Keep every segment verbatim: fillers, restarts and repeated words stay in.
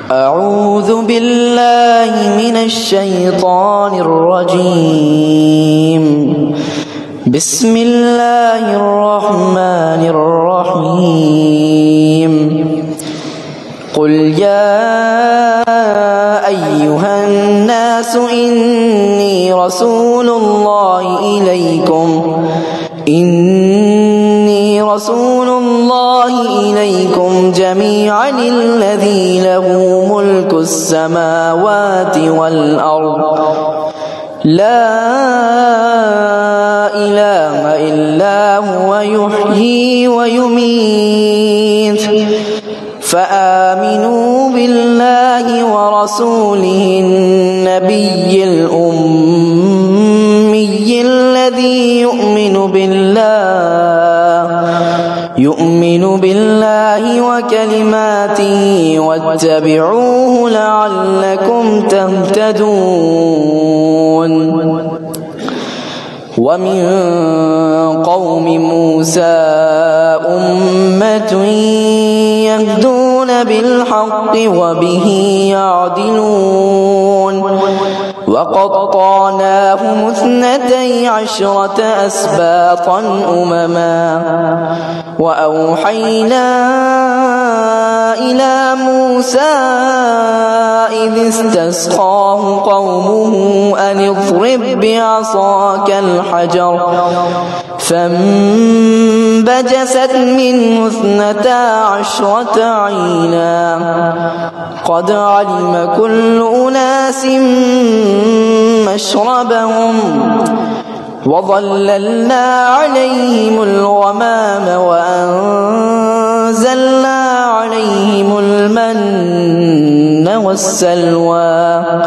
أعوذ بالله من الشيطان الرجيم بسم الله الرحمن الرحيم قل يا أيها الناس إني رسول الله إليكم إني رسول الله إليكم جميعا الذي له ملك السماوات والأرض لا إله إلا هو يحيي ويميت فآمنوا بالله ورسوله النبي الأمي الذي يؤمن بالله يؤمن بالله وكلماته واتبعوه لعلكم تهتدون ومن قوم موسى أمة يهدون بالحق وبه يعدلون وقطعناهم اثنتي عشرة أسباطا أمما وأوحينا إلى موسى إذ استسقاه قومه أن اضرب بعصاك الحجر فانبجست منه اثنتا عشرة عينا قد علم كل أناس مشربهم وظللنا عليهم الغمام وأنزلنا عليهم المن والسلوى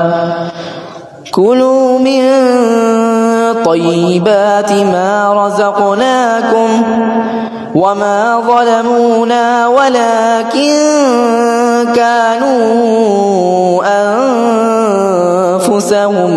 كلوا من طيبات ما رزقناكم وما ظلمونا ولكن كانوا أنفسهم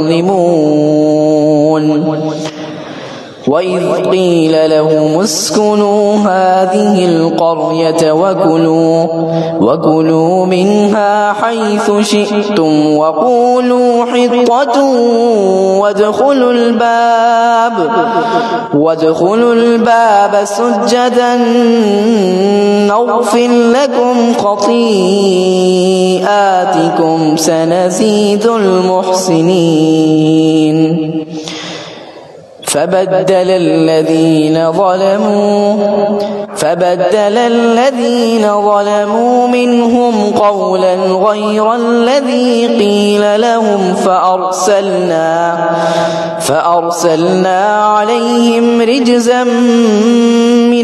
يظلمون وإذ قيل لهم اسكنوا هذه القرية وكلوا وكلوا منها حيث شئتم وقولوا حطة وادخلوا الباب وادخلوا الباب سجدا نغفر لكم خطيئاتكم سنزيد المحسنين فبدل الذين ظلموا فبدل الذين ظلموا منهم قولا غير الذي قيل لهم فأرسلنا فأرسلنا عليهم رجزا من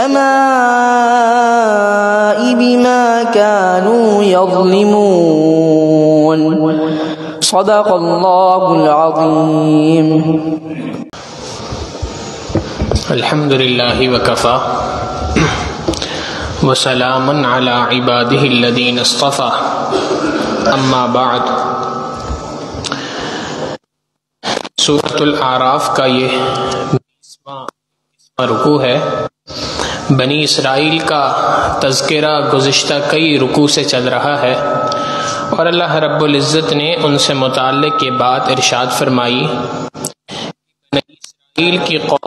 السماء بما كانوا يظلمون صدق الله العظيم. الحمد للہ وکفا وسلام علی عبادہ الذین اصطفی اما بعد. سورۃ الاعراف کا یہ بیسواں رکوع ہے. بنی اسرائیل کا تذکرہ گزشتہ کئی رکوع سے چل رہا ہے اور اللہ رب العزت نے ان سے متعلق یہ بات ارشاد فرمائی بنی اسرائیل کی قوم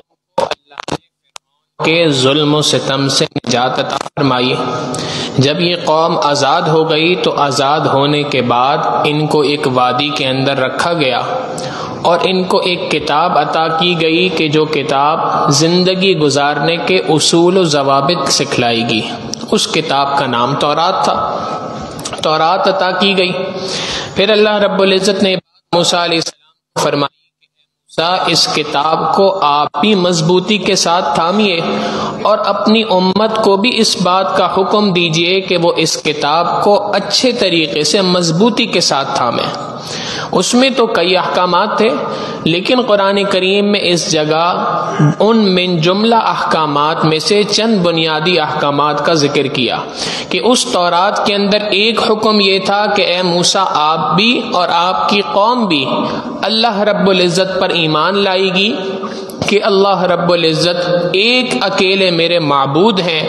کے ظلم و ستم سے نجات عطا فرمائی. جب یہ قوم آزاد ہو گئی تو آزاد ہونے کے بعد ان کو ایک وادی کے اندر رکھا گیا اور ان کو ایک کتاب عطا کی گئی کہ جو کتاب زندگی گزارنے کے اصول و ضوابط سکھلائے گی. اس کتاب کا نام تورات تھا. تورات عطا کی گئی. پھر اللہ رب العزت نے موسیٰ علیہ السلام کو فرمایا اس کتاب کو آپ بھی مضبوطی کے ساتھ تھامیے اور اپنی امت کو بھی اس بات کا حکم دیجئے کہ وہ اس کتاب کو اچھے طریقے سے مضبوطی کے ساتھ تھامیں. اس میں تو کئی احکامات تھے لیکن قرآن کریم میں اس جگہ ان من جملہ احکامات میں سے چند بنیادی احکامات کا ذکر کیا کہ اس تورات کے اندر ایک حکم یہ تھا کہ اے موسیٰ آپ بھی اور آپ کی قوم بھی اللہ رب العزت پر ایمان لائے گی کہ اللہ رب العزت ایک اکیلے میرے معبود ہیں.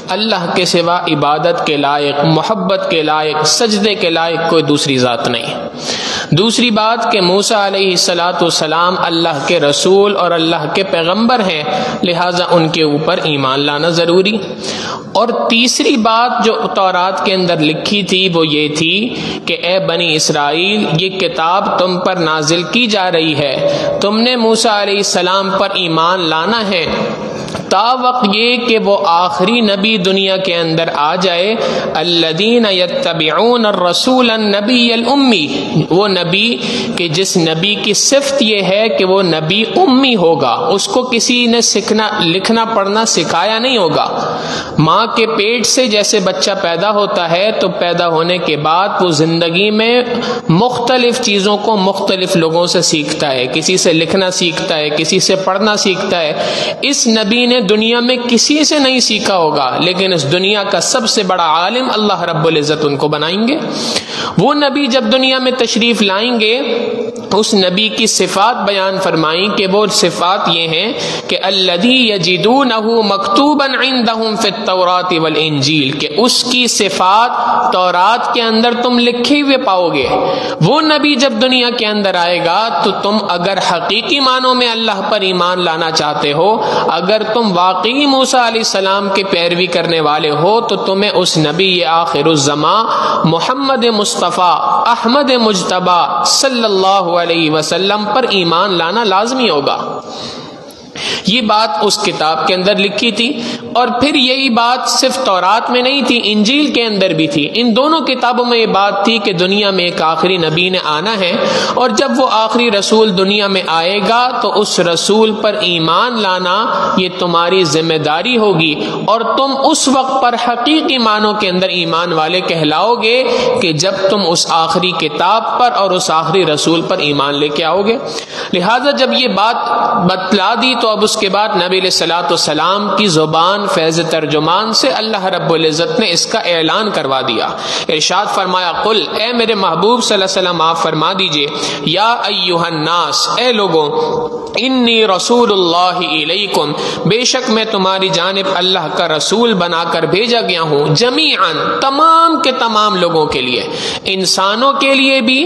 اللہ کے سوا عبادت کے لائق، محبت کے لائق، سجدے کے لائق کوئی دوسری ذات نہیں۔ دوسری بات کہ موسیٰ علیہ الصلاۃ والسلام اللہ کے رسول اور اللہ کے پیغمبر ہیں، لہٰذا ان کے اوپر ایمان لانا ضروری۔ اور تیسری بات جو تورات کے اندر لکھی تھی وہ یہ تھی کہ اے بنی اسرائیل، یہ کتاب تم پر نازل کی جا رہی ہے، تم نے موسیٰ علیہ السلام پر ایمان لانا ہے تا وقت یہ کہ وہ آخری نبی دنیا کے اندر آ جائے، الذین یتبعون الرسول النبی الامی، وہ نبی کہ جس نبی کی صفت یہ ہے کہ وہ نبی امی ہوگا، اس کو کسی نے سیکھنا لکھنا پڑھنا سکھایا نہیں ہوگا۔ ماں کے پیٹ سے جیسے بچہ پیدا ہوتا ہے تو پیدا ہونے کے بعد وہ زندگی میں مختلف چیزوں کو مختلف لوگوں سے سیکھتا ہے، کسی سے لکھنا سیکھتا ہے، کسی سے پڑھنا سیکھتا ہے۔ اس نبی نے دنیا میں کسی سے نہیں سیکھا ہوگا، لیکن اس دنیا کا سب سے بڑا عالم اللہ رب العزت ان کو بنائیں گے۔ وہ نبی جب دنیا میں تشریف لائیں گے، اس نبی کی صفات بیان فرمائیں کہ وہ صفات یہ ہیں کہ الذی یجدونہ مکتوبا عندہم فی التوراۃ والانجیل، کہ اس کی صفات تورات کے اندر تم لکھے ہوئے پاؤ گے۔ وہ نبی جب دنیا کے اندر آئے گا تو تم اگر حقیقی معنوں میں اللہ پر ایمان لانا چاہتے ہو، اگر تم واقعی موسیٰ علیہ السلام کے پیروی کرنے والے ہو، تو تمہیں اس نبی آخر الزمان محمد مصطفیٰ احمد مجتبی صلی اللہ علیہ وسلم پر ایمان لانا لازمی ہوگا۔ یہ بات اس کتاب کے اندر لکھی تھی، اور پھر یہی بات صرف تورات میں نہیں تھی، انجیل کے اندر بھی تھی۔ ان دونوں کتابوں میں یہ بات تھی کہ دنیا میں ایک آخری نبی نے آنا ہے، اور جب وہ آخری رسول دنیا میں آئے گا تو اس رسول پر ایمان لانا یہ تمہاری ذمہ داری ہوگی، اور تم اس وقت پر حقیقی معنوں کے اندر ایمان والے کہلاؤ گے کہ جب تم اس آخری کتاب پر اور اس آخری رسول پر ایمان لے کے آؤ گے۔ لہٰذا جب یہ بات بتلا دی تو اب اس کے بعد نبی علیہ الصلوۃ والسلام کی زبان فیض ترجمان سے اللہ رب العزت نے اس کا اعلان کروا دیا۔ ارشاد فرمایا، قل، اے میرے محبوب صلی اللہ علیہ وسلم آپ فرما دیجئے، یا ایھا الناس، اے لوگوں، انی رسول اللہ الیکم، بے شک میں تمہاری جانب اللہ کا رسول بنا کر بھیجا گیا ہوں، جمیعاً، تمام کے تمام لوگوں کے لیے، انسانوں کے لیے بھی،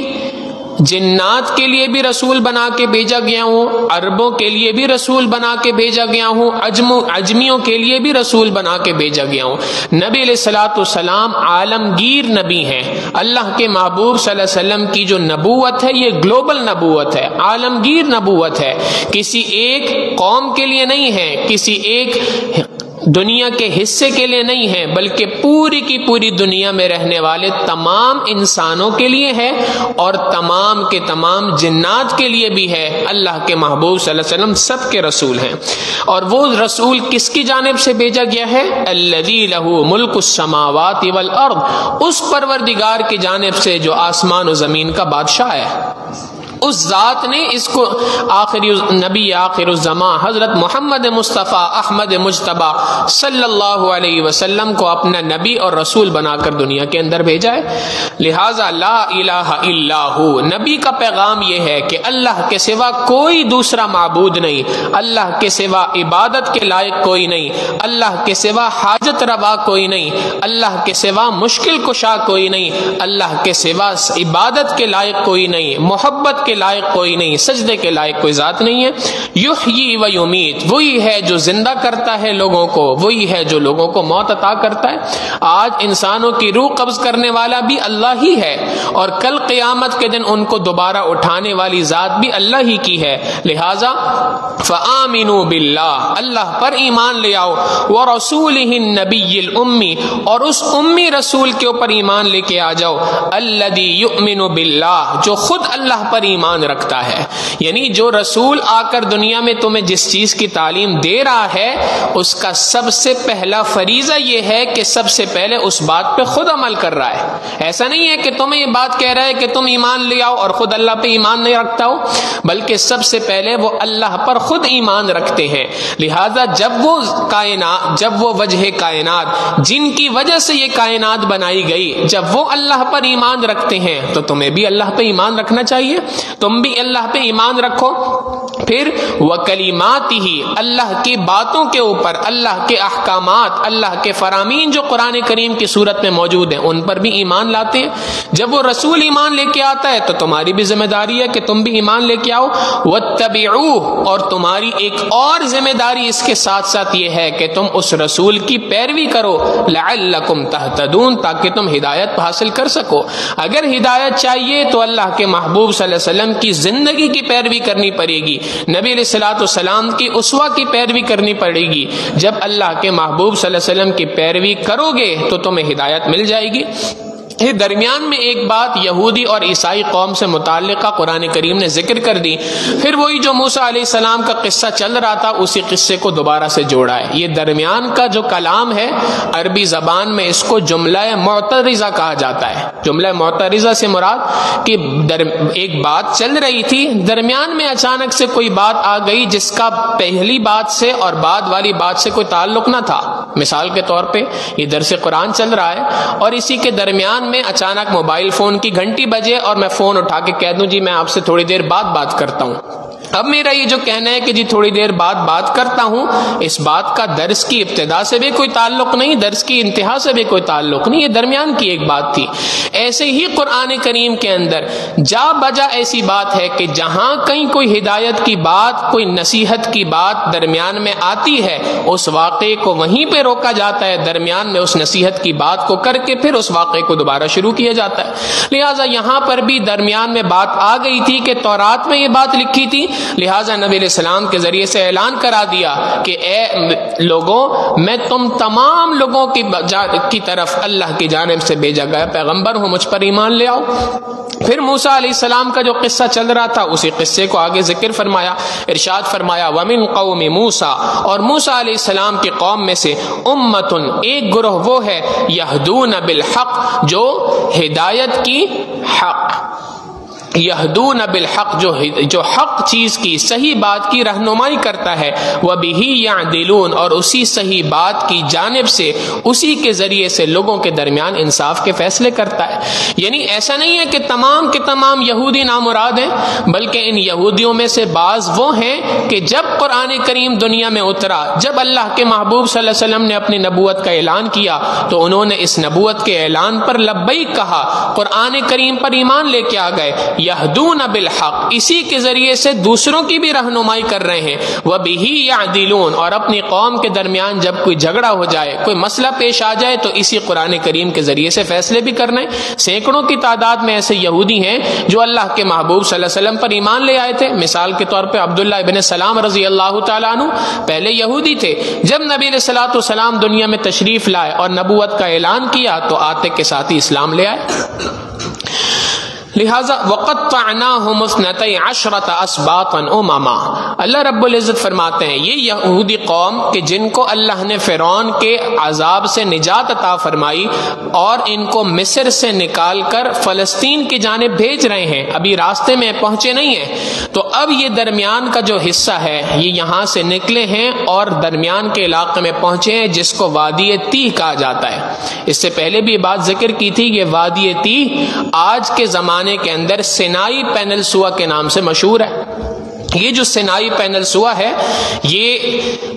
جنات کے لیے بھی رسول بنا کے بھیجا گیا ہوں، عربوں کے لیے بھی رسول بنا کے بھیجا گیا ہوں، عجم عجمیوں کے لیے بھی رسول بنا کے بھیجا گیا ہوں۔ نبی علیہ الصلوۃ والسلام عالمگیر نبی ہیں۔ اللہ کے محبوب صلی اللہ علیہ وسلم کی جو نبوت ہے یہ گلوبل نبوت ہے، عالمگیر نبوت ہے، کسی ایک قوم کے لیے نہیں ہے، کسی ایک دنیا کے حصے کے لیے نہیں ہے، بلکہ پوری کی پوری دنیا میں رہنے والے تمام انسانوں کے لیے ہے، اور تمام کے تمام جنات کے لیے بھی ہے۔ اللہ کے محبوب صلی اللہ علیہ وسلم سب کے رسول ہیں، اور وہ رسول کس کی جانب سے بھیجا گیا ہے؟ الذی لہ ملک السماوات والارض، اس پروردگار کی جانب سے جو آسمان و زمین کا بادشاہ ہے۔ اس ذات نے اس کو آخری نبی آخر الزمان حضرت محمد مصطفیٰ احمد مجتبی صلی اللہ علیہ وسلم کو اپنا نبی اور رسول بنا کر دنیا کے اندر بھیجا ہے۔ لہٰذا لا الہ الا ہو، نبی کا پیغام یہ ہے کہ اللہ کے سوا کوئی دوسرا معبود نہیں، اللہ کے سوا عبادت کے لائق کوئی نہیں، اللہ کے سوا حاجت روا کوئی نہیں، اللہ کے سوا مشکل کشا کوئی نہیں، اللہ کے سوا عبادت کے لائق کوئی نہیں، محبت کے لائق کوئی نہیں، سجدے کے لائق کوئی ذات نہیں ہے۔ یحیی و یمیت، وہی ہے جو زندہ کرتا ہے لوگوں کو، وہی ہے جو لوگوں کو موت عطا کرتا ہے۔ آج انسانوں کی روح قبض کرنے والا بھی اللہ ہی ہے، اور کل قیامت کے دن ان کو دوبارہ اٹھانے والی ذات بھی اللہ ہی کی ہے۔ لہٰذا فآمنوا باللہ، اللہ پر ایمان لے آؤ، ورسولہ النبی الامی، اور اس امی رسول کے اوپر ایمان لے کے آ جاؤ، الذی یؤمن باللہ، جو خود اللہ پر ایمان رکھتا ہے۔ یعنی جو رسول آ کر دنیا میں تمہیں جس چیز کی تعلیم دے رہا ہے، اس کا سب سے پہلا فریضہ یہ ہے کہ سب سے پہلے اس بات پہ خود عمل کر رہا ہے۔ ایسا نہیں ہے کہ تمہیں یہ بات کہہ رہا ہے کہ تم ایمان لے آؤ اور خود اللہ پہ ایمان نہیں رکھتا ہو، بلکہ سب سے پہلے وہ اللہ پر خود ایمان رکھتے ہیں۔ لہٰذا جب وہ کائنات جب وہ وجہ کائنات جن کی وجہ سے یہ کائنات بنائی گئی، جب وہ اللہ پر ایمان رکھتے ہیں تو تمہیں بھی اللہ پہ ایمان رکھنا چاہیے، تم بھی اللہ پہ ایمان رکھو۔ پھر وَكَلِمَاتِهِ اللہ کی باتوں کے اوپر، اللہ کے احکامات، اللہ کے فرامین جو قرآن کریم کی صورت میں موجود ہیں ان پر بھی ایمان لاتے ہیں۔ جب وہ رسول ایمان لے کے آتا ہے تو تمہاری بھی ذمہ داری ہے کہ تم بھی ایمان لے کے آؤ۔ وَاتَّبِعُوهُ اور تمہاری ایک اور ذمہ داری اس کے ساتھ ساتھ یہ ہے کہ تم اس رسول کی پیروی کرو، لَعَلَّكُمْ تَهْتَدُونَ تاکہ تم ہدایت حاصل کر سکو۔ اگر ہدایت چاہیے تو اللہ کے محبوب صلی اللہ علیہ وسلم کی زندگی کی پیروی کرنی پڑے گی، نبی علیہ الصلوۃ والسلام کی اسوہ کی پیروی کرنی پڑے گی۔ جب اللہ کے محبوب صلی اللہ علیہ وسلم کی پیروی کرو گے تو تمہیں ہدایت مل جائے گی۔ یہ درمیان میں ایک بات یہودی اور عیسائی قوم سے متعلقہ قرآن کریم نے ذکر کر دی، پھر وہی جو موسیٰ علیہ السلام کا قصہ چل رہا تھا اسی قصے کو دوبارہ سے جوڑا ہے۔ یہ درمیان کا جو کلام ہے عربی زبان میں اس کو جملہ معترضہ کہا جاتا ہے۔ جملہ معترضہ سے مراد کہ ایک بات چل رہی تھی، درمیان میں اچانک سے کوئی بات آ گئی جس کا پہلی بات سے اور بعد والی بات سے کوئی تعلق نہ تھا۔ مثال کے طور پہ یہ درس قرآن چل رہا ہے اور اسی کے درمیان میں اچانک موبائل فون کی گھنٹی بجے اور میں فون اٹھا کے کہہ دوں جی میں آپ سے تھوڑی دیر بعد بات کرتا ہوں۔ اب میرا یہ جو کہنا ہے کہ جی تھوڑی دیر بعد بات کرتا ہوں، اس بات کا درس کی ابتدا سے بھی کوئی تعلق نہیں، درس کی انتہا سے بھی کوئی تعلق نہیں، یہ درمیان کی ایک بات تھی۔ ایسے ہی قرآن کریم کے اندر جا بجا ایسی بات ہے کہ جہاں کہیں کوئی ہدایت کی بات، کوئی نصیحت کی بات درمیان میں آتی ہے اس واقعے کو وہیں پہ روکا جاتا ہے، درمیان میں اس نصیحت کی بات کو کر کے پھر اس واقعے کو دوبارہ شروع کیا جاتا ہے۔ لہٰذا یہاں پر بھی درمیان میں بات آ گئی تھی کہ تورات میں یہ بات لکھی تھی، لہٰذا نبی علیہ السلام کے ذریعے سے اعلان کرا دیا کہ اے لوگوں میں تم تمام لوگوں کی کی طرف اللہ کی جانب سے بھیجا گیا پیغمبر ہوں، مجھ پر ایمان لے آؤ۔ پھر موسیٰ علیہ السلام کا جو قصہ چل رہا تھا اسی قصے کو آگے ذکر فرمایا، ارشاد فرمایا وَمِن قَوْمِ موسیٰ اور موسیٰ علیہ السلام کی قوم میں سے امتن ایک گروہ وہ ہے یہدون بالحق جو ہدایت کی حق یہدون بالحق جو جو حق چیز کی صحیح بات کی رہنمائی کرتا ہے، وَبِهِ يَعْدِلُونَ اور اسی صحیح بات کی جانب سے اسی کے ذریعے سے لوگوں کے درمیان انصاف کے فیصلے کرتا ہے۔ یعنی ایسا نہیں ہے کہ تمام کے تمام یہودی نامراد ہیں، بلکہ ان یہودیوں میں سے بعض وہ ہیں کہ جب قرآن کریم دنیا میں اترا، جب اللہ کے محبوب صلی اللہ علیہ وسلم نے اپنی نبوت کا اعلان کیا تو انہوں نے اس نبوت کے اعلان پر لبیک کہا، قرآن کریم پر ایمان لے کے آ گئے، یہدون بالحق اسی کے ذریعے سے دوسروں کی بھی رہنمائی کر رہے ہیں، وَبِهِ يَعْدِلُونَ اور اپنی قوم کے درمیان جب کوئی جھگڑا ہو جائے، کوئی مسئلہ پیش آ جائے تو اسی قرآن کریم کے ذریعے سے فیصلے بھی کرنا ہے۔ سینکڑوں کی تعداد میں ایسے یہودی ہیں جو اللہ کے محبوب صلی اللہ علیہ وسلم پر ایمان لے آئے تھے۔ مثال کے طور پہ عبداللہ ابن سلام رضی اللہ تعالیٰ عنہ پہلے یہودی تھے، جب نبی علیہ الصلوۃ والسلام دنیا میں تشریف لائے اور نبوت کا اعلان کیا تو آتے کے ساتھ ہی اسلام لے آئے۔ لہذا وَقَطَّعْنَاهُمُ اثْنَتَيْ عَشْرَةَ أَسْبَاطًا أُمَمًا اللہ رب العزت فرماتے ہیں یہ یہودی قوم کہ جن کو اللہ نے فرعون کے عذاب سے نجات عطا فرمائی اور ان کو مصر سے نکال کر فلسطین کی جانب بھیج رہے ہیں، ابھی راستے میں پہنچے نہیں ہیں، تو اب یہ درمیان کا جو حصہ ہے یہ یہاں سے نکلے ہیں اور درمیان کے علاقے میں پہنچے ہیں جس کو وادی تیہ کہا جاتا ہے۔ اس سے پہلے بھی بات ذکر کی تھی کہ وادی تیہ آج کے زمانے کے اندر سینائی پینلسوا کے نام سے مشہور ہے۔ یہ جو سینائی پینلسوا ہے یہ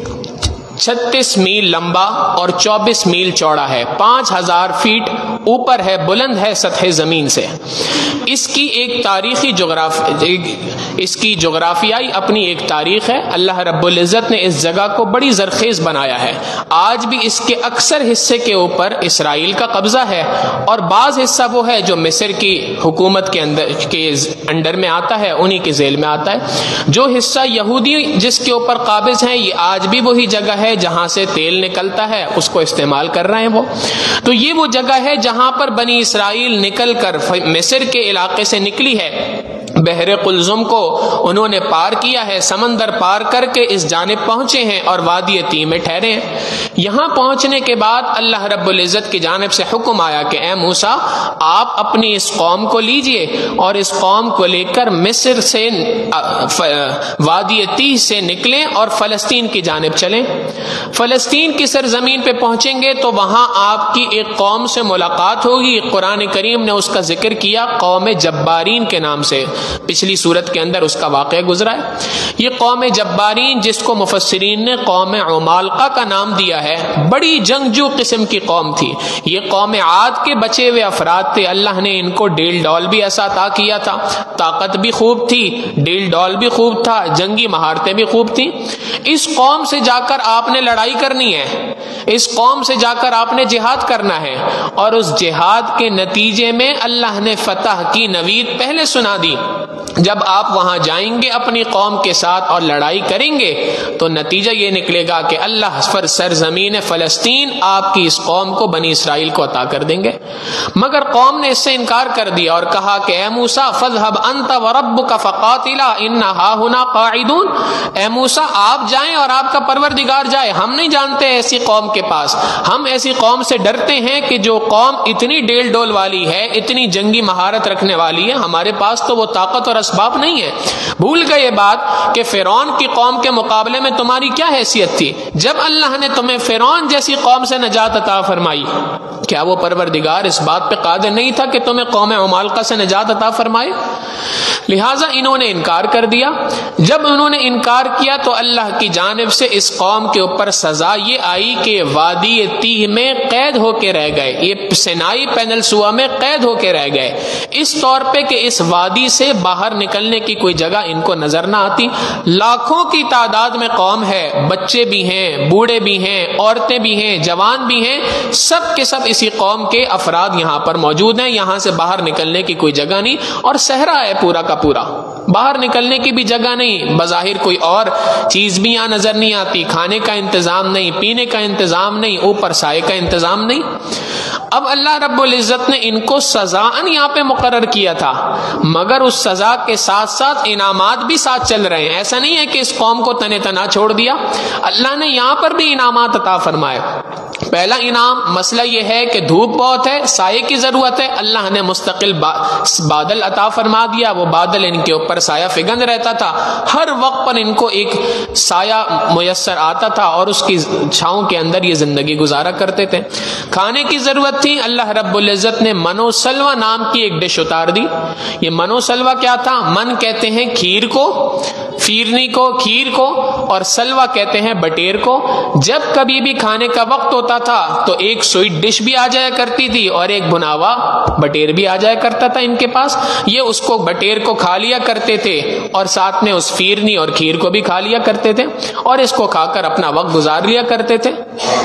چھتیس میل لمبا اور چوبیس میل چوڑا ہے، پانچ ہزار فیٹ اوپر ہے، بلند ہے سطح زمین سے۔ اس کی ایک تاریخی جغراف اس کی جغرافیائی اپنی ایک تاریخ ہے۔ اللہ رب العزت نے اس جگہ کو بڑی زرخیز بنایا ہے، آج بھی اس کے اکثر حصے کے اوپر اسرائیل کا قبضہ ہے اور بعض حصہ وہ ہے جو مصر کی حکومت کے اندر کے انڈر میں آتا ہے، انہی کے ذیل میں آتا ہے۔ جو حصہ یہودی جس کے اوپر قابض ہیں یہ آج بھی وہی جگہ ہے جہاں سے تیل نکلتا ہے، اس کو استعمال کر رہے ہیں وہ۔ تو یہ وہ جگہ ہے جہاں پر بنی اسرائیل نکل کر مصر کے علاقے سے نکلی ہے، بحر قلزم کو انہوں نے پار کیا ہے، سمندر پار کر کے اس جانب پہنچے ہیں اور وادی تیہ میں ٹھہرے ہیں۔ یہاں پہنچنے کے بعد اللہ رب العزت کی جانب سے حکم آیا کہ اے موسیٰ آپ اپنی اس قوم کو لیجئے اور اس قوم کو لے کر مصر سے وادی تیہ سے نکلیں اور فلسطین کی جانب چلیں۔ فلسطین کی سرزمین پہ پہنچیں گے تو وہاں آپ کی ایک قوم سے ملاقات ملاقات ہوگی، قرآن کریم نے اس کا ذکر کیا قوم جبارین کے نام سے، پچھلی صورت کے اندر اس کا واقعہ گزرا ہے۔ یہ قوم جبارین جس کو مفسرین نے قوم عمالقہ کا نام دیا ہے، بڑی جنگجو قسم کی قوم تھی۔ یہ قوم عاد کے بچے ہوئے افراد تھے، اللہ نے ان کو ڈیل ڈول بھی ایسا عطا کیا تھا، طاقت بھی خوب تھی، ڈیل ڈول بھی خوب تھا، جنگی مہارتیں بھی خوب تھیں۔ اس قوم سے جا کر آپ نے لڑائی کرنی ہے، اس قوم سے جا کر آپ نے جہاد کرنا ہے، اور اس جہاد کے نتیجے میں اللہ نے فتح کی نوید پہلے سنا دی۔ جب آپ وہاں جائیں گے اپنی قوم کے ساتھ اور لڑائی کریں گے تو نتیجہ یہ نکلے گا کہ اللہ پر سرزمین فلسطین آپ کی اس قوم کو، بنی اسرائیل کو عطا کر دیں گے۔ مگر قوم نے اس سے انکار کر دیا اور کہا کہ اے موسیٰ فاذهب انت وربك فقاتلا انا هاهنا قاعدون، اے موسیٰ آپ جائیں اور آپ کا پروردگار جائے، ہم نہیں جانتے ایسی قوم کے پاس، ہم ایسی قوم سے ڈرتے ہیں کہ جو قوم اتنی ڈیل ڈول والی ہے، اتنی جنگی مہارت رکھنے والی ہے، ہمارے پاس تو وہ طاقت اور اسباب نہیں ہے۔ بھول گئے یہ بات کہ فرعون کی قوم کے مقابلے میں تمہاری کیا حیثیت تھی؟ جب اللہ نے تمہیں فرعون جیسی قوم سے نجات عطا فرمائی، کیا وہ پروردگار اس بات پہ قادر نہیں تھا کہ تمہیں قوم عمالقہ سے نجات عطا فرمائے؟ لہٰذا انہوں نے انکار کر دیا۔ جب انہوں نے انکار کیا تو اللہ کی جانب سے اس قوم کے اوپر سزا یہ آئی کہ وادی تیہ میں قید ہو کے رہ گئے، یہ سینائی پینلسوا میں قید ہو کے رہ گئے، اس طور پہ کہ اس وادی سے باہر نکلنے کی کوئی جگہ ان کو نظر نہ آتی۔ لاکھوں کی تعداد میں قوم ہے، بچے بھی ہیں، بوڑھے بھی ہیں، عورتیں بھی ہیں، جوان بھی ہیں، سب کے سب اسی قوم کے افراد یہاں پر موجود ہیں، یہاں سے باہر نکلنے کی کوئی جگہ نہیں، اور صحرا ہے پورا کا پورا، باہر نکلنے کی بھی جگہ نہیں، بظاہر کوئی اور چیز بھی یہاں نظر نہیں آتی، کھانے کا انتظام نہیں، پینے کا انتظام نہیں، اوپر سائے کا انتظام نہیں۔ اب اللہ رب العزت نے ان کو سزاً یہاں پہ مقرر کیا تھا، مگر اس سزا کے ساتھ ساتھ انعامات بھی ساتھ چل رہے ہیں۔ ایسا نہیں ہے کہ اس قوم کو تنے تنا چھوڑ دیا، اللہ نے یہاں پر بھی انعامات عطا فرمائے۔ پہلا انعام مسئلہ یہ ہے کہ دھوپ بہت ہے، سائے کی ضرورت ہے، اللہ نے مستقل بادل عطا فرما دیا، وہ بادل ان کے اوپر سایہ فگن رہتا تھا، ہر وقت پر ان کو ایک سایہ میسر آتا تھا اور اس کی چھاؤں کے اندر یہ زندگی گزارا کرتے تھے۔ کھانے کی ضرورت تھی، اللہ رب العزت نے منو سلوا نام کی ایک ڈش اتار دی۔ یہ منو سلوا کیا تھا؟ من کہتے ہیں کھیر کو، فیرنی کو، کھیر کو، اور سلوا کہتے ہیں بٹیر کو۔ جب کبھی بھی کھانے کا وقت ہوتا تھا تو ایک سویٹ ڈش بھی آ جایا کرتی تھی اور ایک بھناوا بٹیر بھی آ جایا کرتا تھا ان کے پاس، یہ اس کو بٹیر کو کھا لیا کرتے تھے اور ساتھ میں اس فیرنی اور کھیر کو بھی کھا لیا کرتے تھے اور اس کو کھا کر اپنا وقت گزار لیا کرتے تھے۔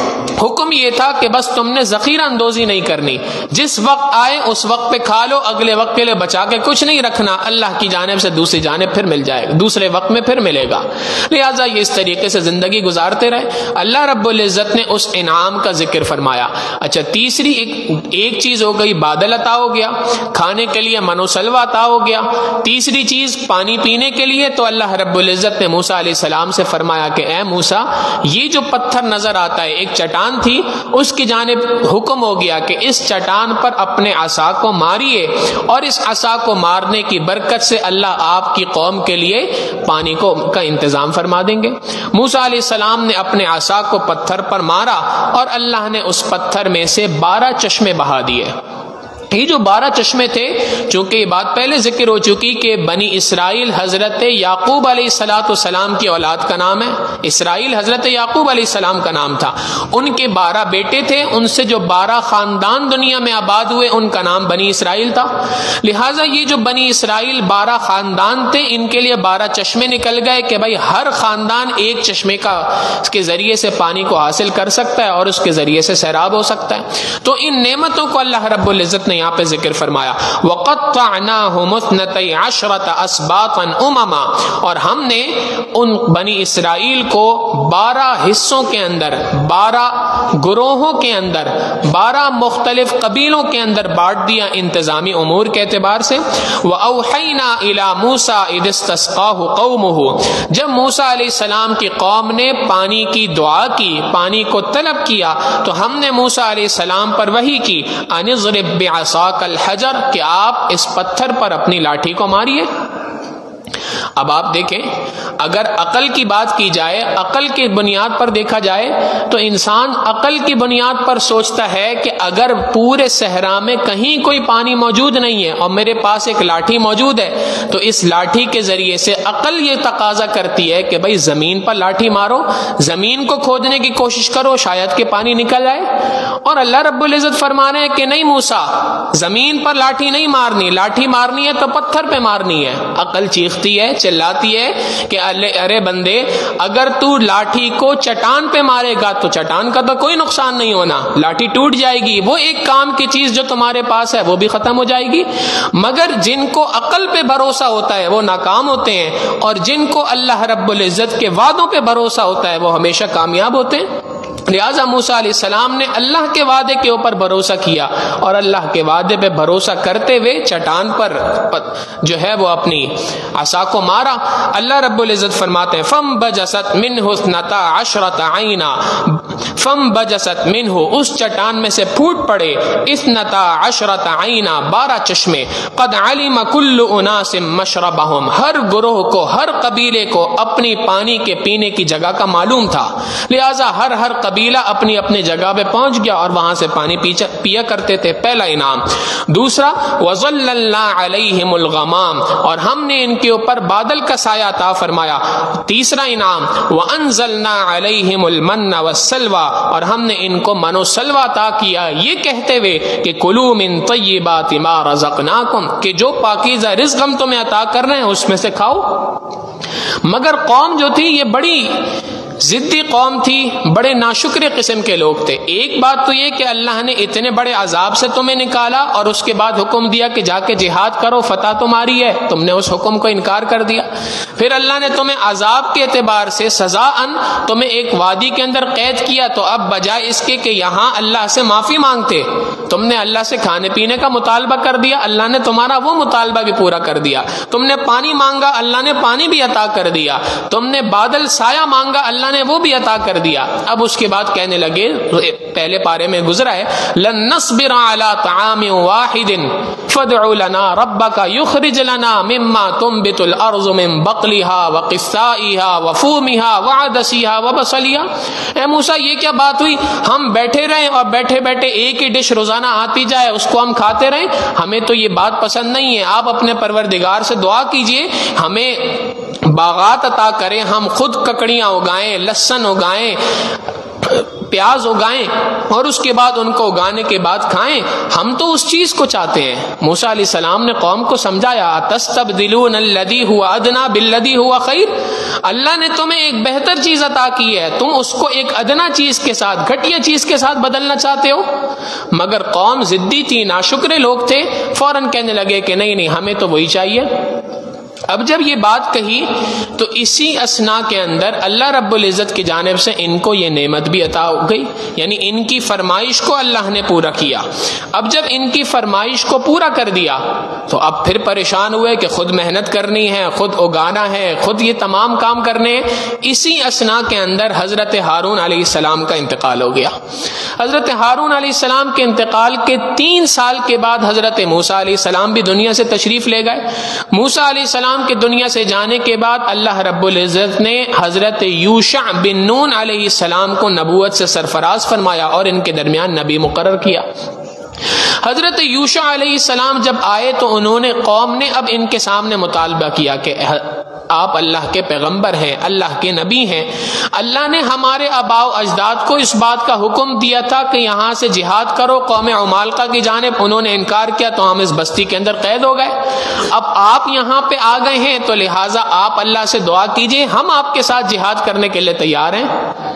حکم یہ تھا کہ بس تم نے ذخیرہ اندوزی نہیں کرنی، جس وقت آئے اس وقت پہ کھا لو، اگلے وقت کے لیے بچا کے کچھ نہیں رکھنا، اللہ کی جانب سے دوسری جانب پھر مل جائے گا، دوسرے وقت میں پھر ملے گا۔ لہٰذا یہ اس طریقے سے زندگی گزارتے رہے۔ اللہ رب العزت نے اس انعام کا ذکر فرمایا۔ اچھا، تیسری ایک, ایک چیز ہو گئی، بادل عطا ہو گیا، کھانے کے لیے منو سلوا عطا ہو گیا۔ تیسری چیز پانی پینے کے لیے، تو اللہ رب العزت نے موسیٰ علیہ السلام سے فرمایا کہ اے موسیٰ، یہ جو پتھر نظر آتا ہے، ایک چٹان تھی، اس کی جانب حکم ہو گیا کہ اس چٹان پر اپنے عصا کو ماریے، اور اس عصا کو مارنے کی برکت سے اللہ آپ کی قوم کے لیے پانی کو کا انتظام فرما دیں گے۔ موسیٰ علیہ السلام نے اپنے عصا کو پتھر پر مارا اور اللہ نے اس پتھر میں سے بارہ چشمے بہا دیے۔ یہ جو بارہ چشمے تھے، چونکہ یہ بات پہلے ذکر ہو چکی کہ بنی اسرائیل حضرت یعقوب علیہ الصلاۃ والسلام کی اولاد کا نام ہے، اسرائیل حضرت یعقوب علیہ السلام کا نام تھا، ان کے بارہ بیٹے تھے، ان سے جو بارہ خاندان دنیا میں آباد ہوئے ان کا نام بنی اسرائیل تھا۔ لہٰذا یہ جو بنی اسرائیل بارہ خاندان تھے، ان کے لیے بارہ چشمے نکل گئے کہ بھائی ہر خاندان ایک چشمے کا اس کے ذریعے سے پانی کو حاصل کر سکتا ہے اور اس کے ذریعے سے سیراب ہو سکتا ہے۔ تو ان نعمتوں کو اللہ رب العزت نے یہاں پہ ذکر فرمایا، وَقَطَّعْنَاهُمُ اثْنَتَيْ عَشْرَةَ أَسْبَاطًا أُمَمًا، اور ہم نے ان بنی اسرائیل کو بارہ حصوں کے اندر، بارہ گروہوں کے اندر، بارہ مختلف قبیلوں کے اندر بانٹ دیا انتظامی امور کے اعتبار سے۔ وَأَوْحَيْنَا إِلَى مُوسَىٰ إِذِ اسْتَسْقَاهُ قَوْمُهُ، جب موسیٰ علیہ السلام کی قوم نے پانی کی دعا کی، پانی کو طلب کیا، تو ہم نے موسیٰ علیہ السلام پر وحی کی، أَنِ اضْرِب بِعَصَاكَ الْحَجَرَ، کہ آپ اس پتھر پر اپنی لاٹھی کو ماریے۔ اب آپ دیکھیں، اگر عقل کی بات کی جائے، عقل کی بنیاد پر دیکھا جائے تو انسان عقل کی بنیاد پر سوچتا ہے کہ اگر پورے صحرا میں کہیں کوئی پانی موجود نہیں ہے اور میرے پاس ایک لاٹھی موجود ہے تو اس لاٹھی کے ذریعے سے عقل یہ تقاضا کرتی ہے کہ بھائی زمین پر لاٹھی مارو، زمین کو کھودنے کی کوشش کرو، شاید کہ پانی نکل آئے۔ اور اللہ رب العزت فرما رہے ہیں کہ نہیں موسیٰ، زمین پر لاٹھی نہیں مارنی، لاٹھی مارنی ہے تو پتھر پہ مارنی ہے۔ عقل چیختی ہے، چلاتی ہے کہ ارے بندے اگر تو لاٹھی کو چٹان پہ مارے گا تو چٹان کا تو کوئی نقصان نہیں ہونا، لاٹھی ٹوٹ جائے گی، وہ ایک کام کی چیز جو تمہارے پاس ہے وہ بھی ختم ہو جائے گی۔ مگر جن کو عقل پہ بھروسہ ہوتا ہے وہ ناکام ہوتے ہیں، اور جن کو اللہ رب العزت کے وعدوں پہ بھروسہ ہوتا ہے وہ ہمیشہ کامیاب ہوتے ہیں۔ لہٰذا موسیٰ علیہ السلام نے اللہ کے وعدے کے اوپر بھروسہ کیا اور اللہ کے وعدے پہ بھروسہ کرتے ہوئے چٹان پر جو ہے وہ اپنی عصا کو مارا۔ اللہ رب العزت فرماتے ہیں فم بجست منہ اثنتا عشرۃ عینا، فم بجست منہ، اس چٹان میں سے پھوٹ پڑے، اثنتا عشرۃ عینا، بارہ چشمے، قد علم کل اناس مشربہم، ہر گروہ کو، ہر قبیلے کو اپنی پانی کے پینے کی جگہ کا معلوم تھا، لہٰذا ہر ہر قبیلہ اپنی اپنی جگہ پہ پہنچ گیا اور وہاں سے پانی پیا کرتے تھے۔ پہلا انعام۔ دوسرا وَظَلَّلْنَا عَلَيْهِمُ الْغَمَامَ، اور ہم نے ان کے اوپر بادل کا سایہ عطا فرمایا۔ تیسرا انعام وَأَنزَلْنَا عَلَيْهِمُ الْمَنَّ وَالسَّلْوَىٰ، اور ہم نے ان کو من و سلوہ عطا کیا، یہ کہتے ہوئے کہ کُلُوا مِن طَیِّبَاتِ مَا رَزَقْنَاکُمْ، کہ جو پاکیزہ رزق ہم تمہیں عطا کر رہے ہیں اس میں سے کھاؤ۔ مگر قوم جو تھی یہ بڑی ضدی قوم تھی، بڑے ناشکر قسم کے لوگ تھے۔ ایک بات تو یہ کہ اللہ نے اتنے بڑے عذاب سے تمہیں نکالا اور اس کے بعد حکم دیا کہ جا کے جہاد کرو، فتح تمہاری ہے، تم نے اس حکم کو انکار کر دیا۔ پھر اللہ نے تمہیں عذاب کے اعتبار سے سزا ان تمہیں ایک وادی کے اندر قید کیا، تو اب بجائے اس کے کہ یہاں اللہ سے معافی مانگتے، تم نے اللہ سے کھانے پینے کا مطالبہ کر دیا، اللہ نے تمہارا وہ مطالبہ بھی پورا کر دیا۔ تم نے پانی مانگا، اللہ نے پانی بھی عطا کر دیا۔ تم نے بادل سایہ مانگا، اللہ نے وہ بھی عطا کر دیا۔ اب اس کے بعد کہنے لگے، پہلے پارے میں گزرا ہے، لن نصبر على طعام واحد فادع لنا ربك يخرج لنا مما تنبت الارض من بقلها وقثائها وفومها وعدسها وبصلها۔ اے موسیٰ یہ کیا بات ہوئی، ہم بیٹھے رہیں اور بیٹھے بیٹھے ایک ہی ڈش روزانہ آتی جائے اس کو ہم کھاتے رہیں؟ ہمیں تو یہ بات پسند نہیں ہے۔ آپ اپنے پروردگار سے دعا کیجئے ہمیں باغات عطا کریں، ہم خود ککڑیاں اگائیں، لہسن اگائیں، پیاز اگائیں اور اس کے بعد ان کو اگانے کے بعد کھائیں، ہم تو اس چیز کو چاہتے ہیں۔ موسیٰ علیہ السلام نے قوم کو سمجھایا، تستبدلون الذی هو ادنی بالذی هو خیر، اللہ نے تمہیں ایک بہتر چیز عطا کی ہے، تم اس کو ایک ادنا چیز کے ساتھ، گھٹیا چیز کے ساتھ بدلنا چاہتے ہو۔ مگر قوم ضدی تھی، ناشکرے لوگ تھے، فوراً کہنے لگے کہ نہیں نہیں ہمیں تو وہی چاہیے۔ اب جب یہ بات کہی تو اسی اسنا کے اندر اللہ رب العزت کی جانب سے ان کو یہ نعمت بھی عطا ہو گئی، یعنی ان کی فرمائش کو اللہ نے پورا کیا۔ اب جب ان کی فرمائش کو پورا کر دیا تو اب پھر پریشان ہوئے کہ خود محنت کرنی ہے، خود اگانا ہے، خود یہ تمام کام کرنے ہیں۔ اسی اسنا کے اندر حضرت ہارون علیہ السلام کا انتقال ہو گیا۔ حضرت ہارون علیہ السلام کے انتقال کے تین سال کے بعد حضرت موسیٰ علیہ السلام بھی دنیا سے تشریف لے گئے۔ موسیٰ علیہ السلام کے دنیا سے جانے کے بعد اللہ رب العزت نے حضرت یوشع بن نون علیہ السلام کو نبوت سے سرفراز فرمایا اور ان کے درمیان نبی مقرر کیا۔ حضرت یوشع علیہ السلام جب آئے تو انہوں نے قوم نے اب ان کے سامنے مطالبہ کیا کہ آپ اللہ کے پیغمبر ہیں، اللہ کے نبی ہیں، اللہ نے ہمارے آباء و اجداد کو اس بات کا حکم دیا تھا کہ یہاں سے جہاد کرو قوم عمالقہ کی جانب، انہوں نے انکار کیا تو ہم اس بستی کے اندر قید ہو گئے۔ اب آپ یہاں پہ آ گئے ہیں تو لہٰذا آپ اللہ سے دعا کیجئے، ہم آپ کے ساتھ جہاد کرنے کے لیے تیار ہیں۔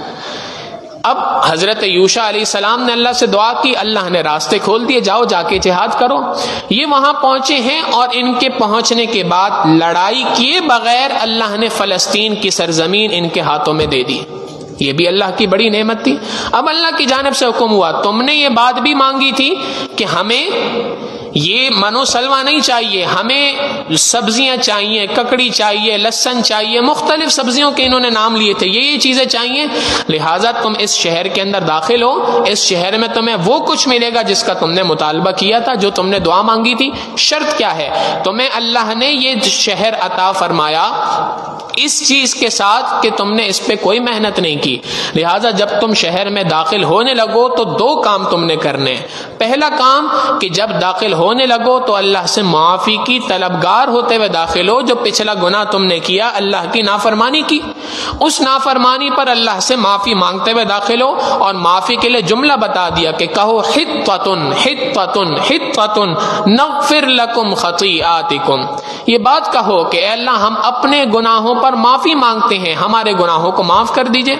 اب حضرت یوشع علیہ السلام نے اللہ سے دعا کی، اللہ نے راستے کھول دیے، جاؤ جا کے جہاد کرو۔ یہ وہاں پہنچے ہیں اور ان کے پہنچنے کے بعد لڑائی کیے بغیر اللہ نے فلسطین کی سرزمین ان کے ہاتھوں میں دے دی۔ یہ بھی اللہ کی بڑی نعمت تھی۔ اب اللہ کی جانب سے حکم ہوا، تم نے یہ بات بھی مانگی تھی کہ ہمیں یہ منو سلوا نہیں چاہیے، ہمیں سبزیاں چاہیے، ککڑی چاہیے، لہسن چاہیے، مختلف سبزیوں کے انہوں نے نام لیے تھے، یہ یہ چیزیں چاہیے، لہٰذا تم اس شہر کے اندر داخل ہو، اس شہر میں تمہیں وہ کچھ ملے گا جس کا تم نے مطالبہ کیا تھا، جو تم نے دعا مانگی تھی۔ شرط کیا ہے؟ تمہیں اللہ نے یہ شہر عطا فرمایا اس چیز کے ساتھ کہ تم نے اس پہ کوئی محنت نہیں کی. لہٰذا جب تم شہر میں داخل ہونے لگو تو دو کام تم نے کرنے. پہلا کام کہ جب داخل ہونے لگو تو اللہ سے معافی کی طلبگار ہوتے ہوئے داخل ہو. جو پچھلا گناہ تم نے کیا، اللہ کی نافرمانی کی، اس نافرمانی پر اللہ سے معافی مانگتے ہوئے داخل ہو. اور معافی کے لیے جملہ بتا دیا کہ کہو حطۃ حطۃ حطۃ نغفر لکم خطیئاتکم. یہ بات کہو کہ اے اللہ ہم اپنے گناہوں پر معافی مانگتے ہیں، ہمارے گناہوں کو معاف کر دیجئے.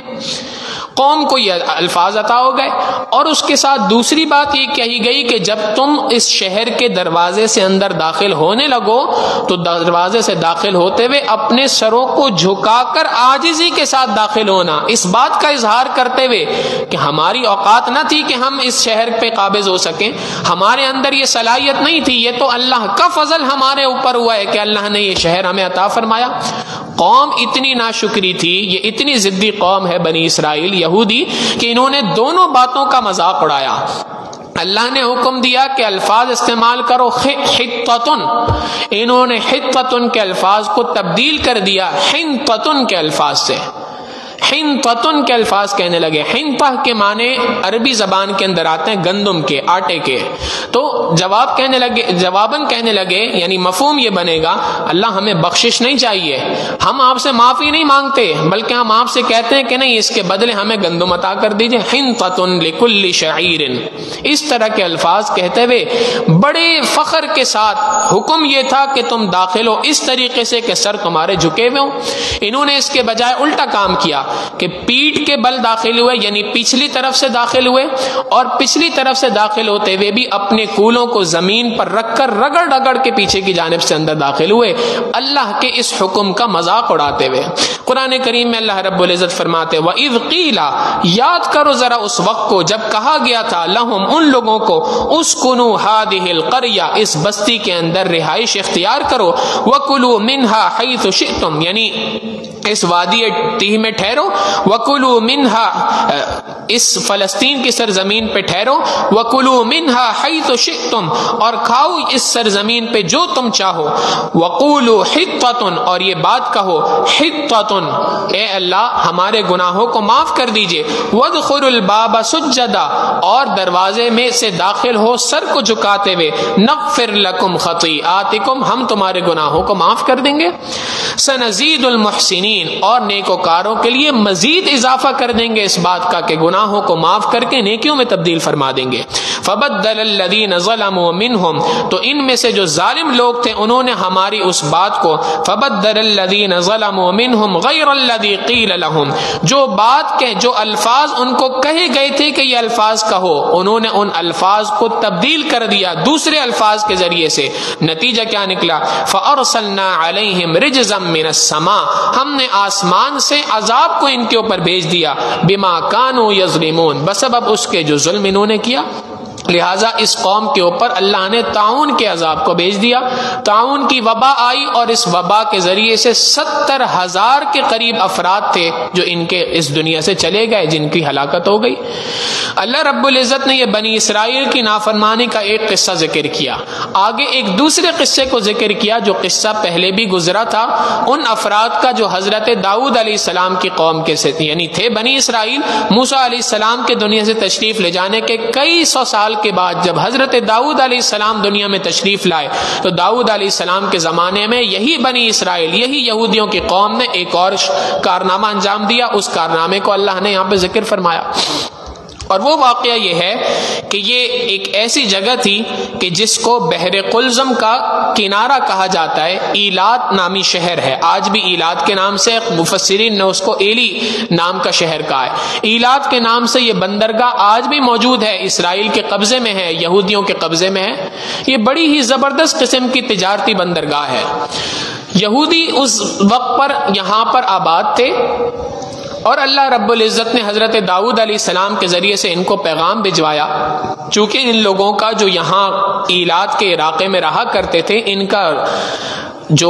قوم کو یہ الفاظ عطا ہو گئے. اور اس کے ساتھ دوسری بات یہ کہی گئی کہ جب تم اس شہر کے دروازے سے اندر داخل ہونے لگو تو دروازے سے داخل ہوتے ہوئے اپنے سروں کو جھکا کر عاجزی کے ساتھ داخل ہونا، اس بات کا اظہار کرتے ہوئے کہ ہماری اوقات نہ تھی کہ ہم اس شہر پہ قابض ہو سکیں، ہمارے اندر یہ صلاحیت نہیں تھی، یہ تو اللہ کا فضل ہمارے اوپر ہوا ہے کہ اللہ نے یہ شہر ہمیں عطا فرمایا. قوم اتنی ناشکری تھی، یہ اتنی ضدی قوم ہے بنی اسرائیل یہودی کہ انہوں نے دونوں باتوں کا مذاق اڑایا. اللہ نے حکم دیا کہ الفاظ استعمال کرو حطۃ، انہوں نے حطۃ کے الفاظ کو تبدیل کر دیا حنطۃ کے الفاظ سے. حنطۃ کے الفاظ کہنے لگے. حنطہ کے معنی عربی زبان کے اندر آتے ہیں گندم کے، آٹے کے. تو جواب کہنے لگے جواباً کہنے لگے یعنی مفہوم یہ بنے گا اللہ ہمیں بخشش نہیں چاہیے، ہم آپ سے معافی نہیں مانگتے بلکہ ہم آپ سے کہتے ہیں کہ نہیں اس کے بدلے ہمیں گندم عطا کر دیجئے. حنطۃ لکل شعیر. اس طرح کے الفاظ کہتے ہوئے بڑے فخر کے ساتھ حکم یہ تھا کہ تم داخل ہو اس طریقے سے کہ سر تمہارے جھکے ہوئے ہوں. انہوں نے اس کے بجائے الٹا کام کیا کہ پیٹھ کے بل داخل ہوئے، یعنی پچھلی طرف سے داخل ہوئے، اور پچھلی طرف سے داخل ہوتے ہوئے بھی اپنے کولوں کو زمین پر رکھ کر رگڑ رگڑ کے پیچھے کی جانب سے اندر داخل ہوئے، اللہ کے اس حکم کا مذاق اڑاتے ہوئے. قرآن کریم میں اللہ رب العزت فرماتے وَإِذْ قِيلَ، یاد کرو ذرا اس وقت کو جب کہا گیا تھا لَهُمْ، ان لوگوں کو اسْكُنُوا هَذِهِ الْقَرْيَةَ، اس بستی کے اندر رہائش اختیار کرو، وَكُلُوا مِنْهَا حَيْثُ شِئْتُمْ، یعنی اس وادی تیہ میں ٹھہرو، وَكُلُوا مِنْهَا، اس فلسطین کی سرزمین پہ ٹھہرو، وَكُلُوا مِنْهَا حَيْثُ شِئْتُمْ، اور کھاؤ اس سرزمین پہ جو تم چاہو، وَقُولُوا حِطَّةٌ، اور یہ بات کہو حِطَّةٌ، اے اللہ ہمارے گناہوں کو معاف کر دیجئے، وَادْخُلُوا الْبَابَ سُجَّدًا، اور دروازے میں سے داخل ہو سر کو جھکاتے ہوئے، نغفر لکم خطیئاتکم، ہم تمہارے گناہوں کو معاف کر دیں گے، سنزید المحسنین، اور نیکوکاروں کے لیے مزید اضافہ کر دیں گے اس بات کا کہ گناہوں کو معاف کر کے نیکیوں میں تبدیل فرما دیں گے. فبدل الذین ظلموا منہم، تو ان میں سے جو ظالم لوگ تھے انہوں نے ہماری اس بات کو، فبدل الذین ظلموا منہم غیر الذی قیل لہم، جو بات کے جو الفاظ ان کو کہے گئے تھے کہ یہ الفاظ کہو، انہوں نے ان الفاظ کو تبدیل کر دیا دوسرے الفاظ کے ذریعے سے. نتیجہ کیا نکلا؟ فارسلنا علیہم رجزا من السماء، ہم نے آسمان سے عذاب کو ان کے اوپر بھیج دیا، بما کانوا یظلمون، بسبب اس کے جو ظلم انہوں نے کیا. لہٰذا اس قوم کے اوپر اللہ نے طاعون کے عذاب کو بھیج دیا. طاعون کی وبا آئی اور اس وبا کے ذریعے سے ستر ہزار کے قریب افراد تھے جو ان کے اس دنیا سے چلے گئے، جن کی ہلاکت ہو گئی. اللہ رب العزت نے یہ بنی اسرائیل کی نافرمانی کا ایک قصہ ذکر کیا. آگے ایک دوسرے قصے کو ذکر کیا جو قصہ پہلے بھی گزرا تھا، ان افراد کا جو حضرت داؤد علیہ السلام کی قوم کے سے یعنی تھے بنی اسرائیل. موسیٰ علیہ السلام کے دنیا سے تشریف لے جانے کے کئی سو سال کے بعد جب حضرت داؤد علیہ السلام دنیا میں تشریف لائے تو داؤد علیہ السلام کے زمانے میں یہی بنی اسرائیل، یہی یہودیوں کی قوم نے ایک اور کارنامہ انجام دیا. اس کارنامے کو اللہ نے یہاں پہ ذکر فرمایا، اور وہ واقعہ یہ ہے کہ یہ ایک ایسی جگہ تھی کہ جس کو بحر قلزم کا کنارہ کہا جاتا ہے. ایلات نامی شہر ہے، آج بھی ایلات کے نام سے، مفسرین نے اس کو ایلی نام کا شہر کہا ہے. ایلات کے نام سے یہ بندرگاہ آج بھی موجود ہے، اسرائیل کے قبضے میں ہے، یہودیوں کے قبضے میں ہے. یہ بڑی ہی زبردست قسم کی تجارتی بندرگاہ ہے. یہودی اس وقت پر یہاں پر آباد تھے، اور اللہ رب العزت نے حضرت داؤد علیہ السلام کے ذریعے سے ان کو پیغام بھجوایا. چونکہ ان لوگوں کا جو یہاں ایلات کے علاقے میں رہا کرتے تھے، ان کا جو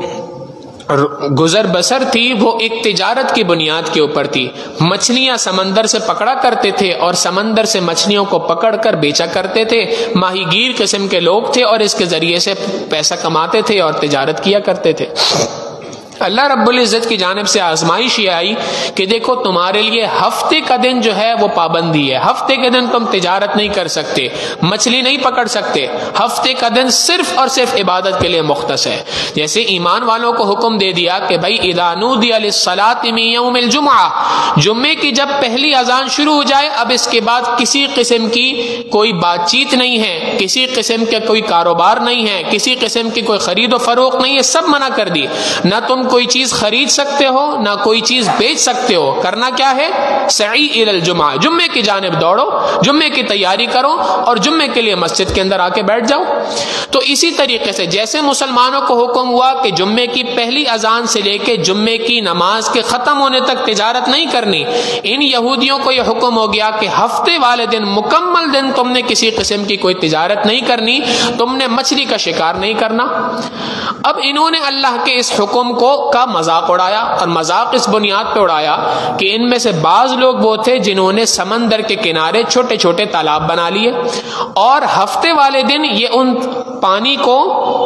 گزر بسر تھی وہ ایک تجارت کی بنیاد کے اوپر تھی. مچھلیاں سمندر سے پکڑا کرتے تھے اور سمندر سے مچھلیوں کو پکڑ کر بیچا کرتے تھے. ماہی گیر قسم کے لوگ تھے اور اس کے ذریعے سے پیسہ کماتے تھے اور تجارت کیا کرتے تھے. اللہ رب العزت کی جانب سے آزمائش یہ آئی کہ دیکھو تمہارے لیے ہفتے کا دن جو ہے وہ پابندی ہے، ہفتے کے دن تم تجارت نہیں کر سکتے، مچھلی نہیں پکڑ سکتے، ہفتے کا دن صرف اور صرف عبادت کے لیے مختص ہے۔ جیسے ایمان والوں کو حکم دے دیا کہ بھائی اذا نودی للصلاۃ من یوم الجمعہ، جمعے کی جب پہلی اذان شروع ہو جائے اب اس کے بعد کسی قسم کی کوئی بات چیت نہیں ہے، کسی قسم کا کوئی کاروبار نہیں ہے، کسی قسم کی کوئی خرید و فروخت نہیں ہے، سب منع کر دی۔ نہ تم کوئی چیز خرید سکتے ہو نہ کوئی چیز بیچ سکتے ہو، کرنا کیا ہے؟ سعی الی الجمعہ، جمعے کی جانب دوڑو، جمعے کی تیاری کرو اور جمعے کے لیے مسجد کے اندر آ کے بیٹھ جاؤ۔ تو اسی طریقے سے جیسے مسلمانوں کو حکم ہوا کہ جمعے کی پہلی اذان سے لے کے جمعے کی نماز کے ختم ہونے تک تجارت نہیں کرنی، ان یہودیوں کو یہ حکم ہو گیا کہ ہفتے والے دن مکمل دن تم نے کسی قسم کی کوئی تجارت نہیں کرنی، تم نے مچھلی کا شکار نہیں کرنا۔ اب انہوں نے اللہ کے اس حکم کو کا مذاق اڑایا، اور مذاق اس بنیاد پہ اڑایا کہ ان میں سے بعض لوگ وہ تھے جنہوں نے سمندر کے کنارے چھوٹے چھوٹے تالاب بنا لیے، اور ہفتے والے دن یہ ان پانی کو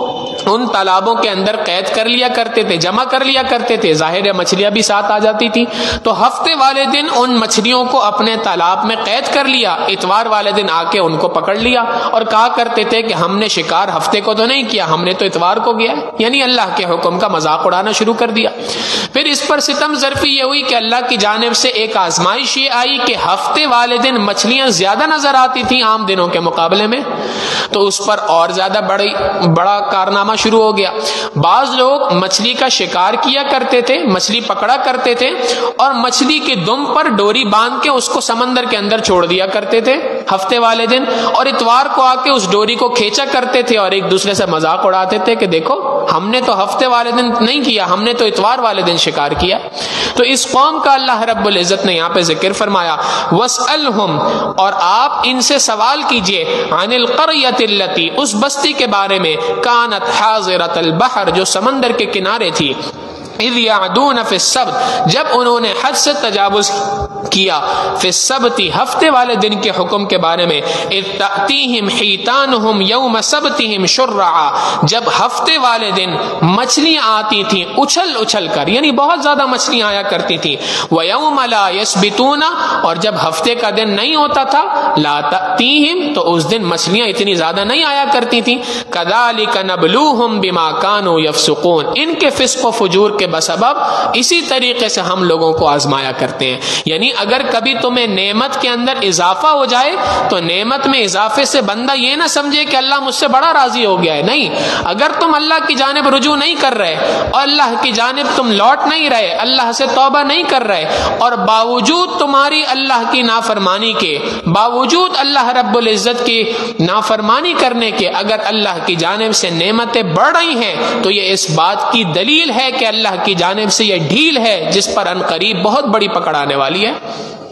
ان تالابوں کے اندر قید کر لیا کرتے تھے، جمع کر لیا کرتے تھے، ظاہر ہے مچھلیاں بھی ساتھ آ جاتی تھی، تو ہفتے والے دن ان مچھلیوں کو اپنے تالاب میں قید کر لیا، اتوار والے دن آ کے ان کو پکڑ لیا اور کہا کرتے تھے کہ ہم نے شکار ہفتے کو تو نہیں کیا، ہم نے تو اتوار کو کیا، یعنی اللہ کے حکم کا مذاق اڑانا شروع کر دیا۔ پھر اس پر ستم ظرفی یہ ہوئی کہ اللہ کی جانب سے ایک آزمائش یہ آئی کہ ہفتے والے دن مچھلیاں زیادہ نظر آتی تھیں عام دنوں کے مقابلے میں، تو اس پر اور زیادہ بڑی بڑا کارنامہ شروع ہو گیا۔ بعض لوگ مچھلی کا شکار کیا کرتے تھے، مچھلی پکڑا کرتے تھے اور مچھلی کے دم پر ڈوری باندھ کے اس کو سمندر کے اندر چھوڑ دیا کرتے تھے ہفتے والے دن، اور اتوار کو آ کے اس ڈوری کو کھینچا کرتے تھے اور ایک دوسرے سے مذاق اڑاتے تھے کہ دیکھو ہم نے تو ہفتے والے دن نہیں کیا، ہم نے تو اتوار والے دن شکار کیا۔ تو اس قوم کا اللہ رب العزت نے یہاں پہ ذکر فرمایا وَاسْأَلْهُمْ، اور آپ ان سے سوال کیجئے، عن القریۃ التی، اس بستی کے بارے میں، کانت حاضرۃ البحر، جو سمندر کے کنارے تھی، اذ یعدون فی السبت، جب انہوں نے حد سے تجاوز کیا، فی السبت، ہفتے والے دن کے حکم کے بارے میں، اذ تأتیہم حیتانہم یوم سبتہم شرعا، جب ہفتے والے دن مچھلیاں آتی تھیں اچھل اچھل کر، یعنی بہت زیادہ مچھلیاں آیا کرتی تھیں، ویوم لا یسبتون، اور جب ہفتے کا دن نہیں ہوتا تھا، لا تأتیہم، تو اس دن مچھلیاں اتنی زیادہ نہیں آیا کرتی تھیں، کذالک نبلوہم بما کانوا یفسقون، ان کے فسق و فجور کے بسبب اسی طریقے سے ہم لوگوں کو آزمایا کرتے ہیں۔ یعنی اگر کبھی تمہیں نعمت کے اندر اضافہ ہو جائے تو نعمت میں اضافے سے بندہ یہ نہ سمجھے کہ اللہ مجھ سے بڑا راضی ہو گیا ہے، نہیں، اگر تم اللہ کی جانب رجوع نہیں کر رہے اور اللہ کی جانب تم لوٹ نہیں رہے، اللہ سے توبہ نہیں کر رہے، اور باوجود تمہاری اللہ کی نافرمانی کے، باوجود اللہ رب العزت کی نافرمانی کرنے کے اگر اللہ کی جانب سے نعمتیں بڑھ رہی ہیں تو یہ اس بات کی دلیل ہے کہ اللہ کی جانب سے یہ ڈھیل ہے جس پر ان قریب بہت بڑی پکڑ آنے والی ہے۔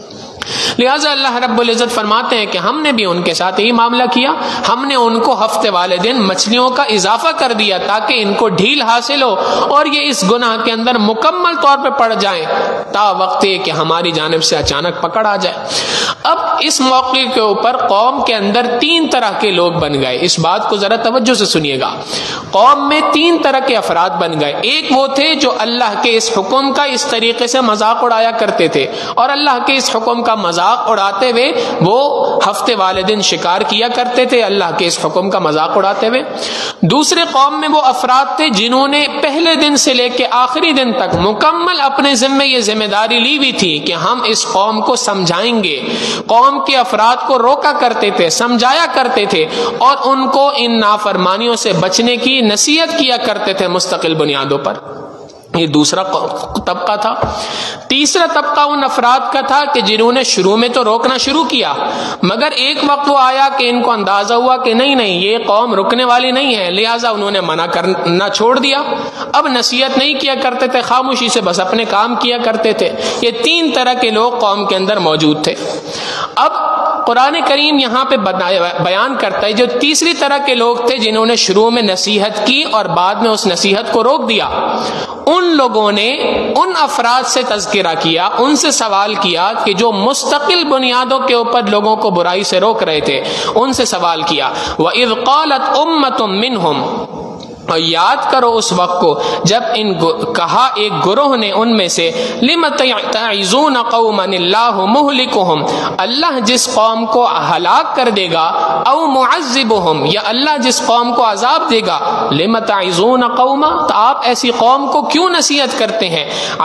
لہٰذا اللہ رب العزت فرماتے ہیں کہ ہم نے بھی ان کے ساتھ یہی معاملہ کیا، ہم نے ان کو ہفتے والے دن مچھلیوں کا اضافہ کر دیا تاکہ ان کو ڈھیل حاصل ہو اور یہ اس گناہ کے اندر مکمل طور پہ پڑ جائیں تا وقت کہ ہماری جانب سے اچانک پکڑ آ جائے۔ اب اس موقع کے اوپر قوم کے اندر تین طرح کے لوگ بن گئے، اس بات کو ذرا توجہ سے سنیے گا۔ قوم میں تین طرح کے افراد بن گئے، ایک وہ تھے جو اللہ کے اس حکم کا اس طریقے سے مذاق اڑایا کرتے تھے اور اللہ کے اس حکم کا مذاق اڑاتے ہوئے وہ ہفتے والے دن شکار کیا کرتے تھے، اللہ کے اس حکم کا مذاق اڑاتے ہوئے۔ دوسرے قوم میں وہ افراد تھے جنہوں نے پہلے دن سے لے کے آخری دن تک مکمل اپنے ذمے یہ ذمہ داری لی ہوئی تھی کہ ہم اس قوم کو سمجھائیں گے، قوم کے افراد کو روکا کرتے تھے، سمجھایا کرتے تھے اور ان کو ان نافرمانیوں سے بچنے کی نصیحت کیا کرتے تھے مستقل بنیادوں پر۔ یہ دوسرا طبقہ تھا۔ تیسرا طبقہ ان افراد کا تھا کہ جنہوں نے شروع میں تو روکنا شروع کیا، مگر ایک وقت وہ آیا کہ ان کو اندازہ ہوا کہ نہیں نہیں یہ قوم رکنے والی نہیں ہے، لہٰذا انہوں نے منع کرنا چھوڑ دیا، اب نصیحت نہیں کیا کرتے تھے، خاموشی سے بس اپنے کام کیا کرتے تھے۔ یہ تین طرح کے لوگ قوم کے اندر موجود تھے۔ اب قرآن کریم یہاں پہ بیان کرتا ہے جو تیسری طرح کے لوگ تھے جنہوں نے شروع میں نصیحت کی اور بعد میں اس نصیحت کو روک دیا، ان لوگوں نے ان افراد سے تذکرہ کیا، ان سے سوال کیا کہ جو مستقل بنیادوں کے اوپر لوگوں کو برائی سے روک رہے تھے، ان سے سوال کیا۔ وَإِذْ قَالَتْ أُمَّةٌ مِّنْهُمْ، اور یاد کرو اس وقت کو جب ان کہا ایک گروہ نے ان میں سے لم تعظون قوما اللہ مہلکہم، اللہ جس قوم کو ہلاک کر دے گا، او معذبہم، یا اللہ جس قوم کو عذاب دے گا، لم تعظون قوما، تو آپ ایسی قوم کو کیوں نصیحت کرتے ہیں،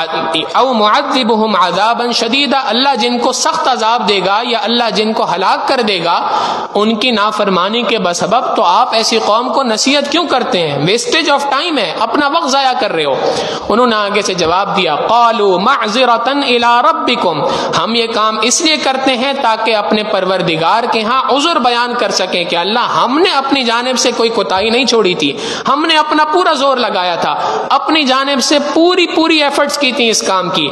او معذبہم عذابا شدیدا، اللہ جن کو سخت عذاب دے گا یا اللہ جن کو ہلاک کر دے گا ان کی نافرمانی کے بسبب، تو آپ ایسی قوم کو نصیحت کیوں کرتے ہیں؟ ویسٹیج آف ٹائم ہے، اپنا وقت ضائع کر رہے ہو۔ انہوں نے آگے سے جواب دیا قالوا معذرۃ الی ربکم، ہم یہ کام اس لیے کرتے ہیں تاکہ اپنے پروردگار کے ہاں عذر بیان کر سکیں کہ اللہ ہم نے اپنی جانب سے کوئی کوتاہی نہیں چھوڑی تھی، ہم نے اپنا پورا زور لگایا تھا، اپنی جانب سے پوری پوری ایفرٹس کی تھی اس کام کی۔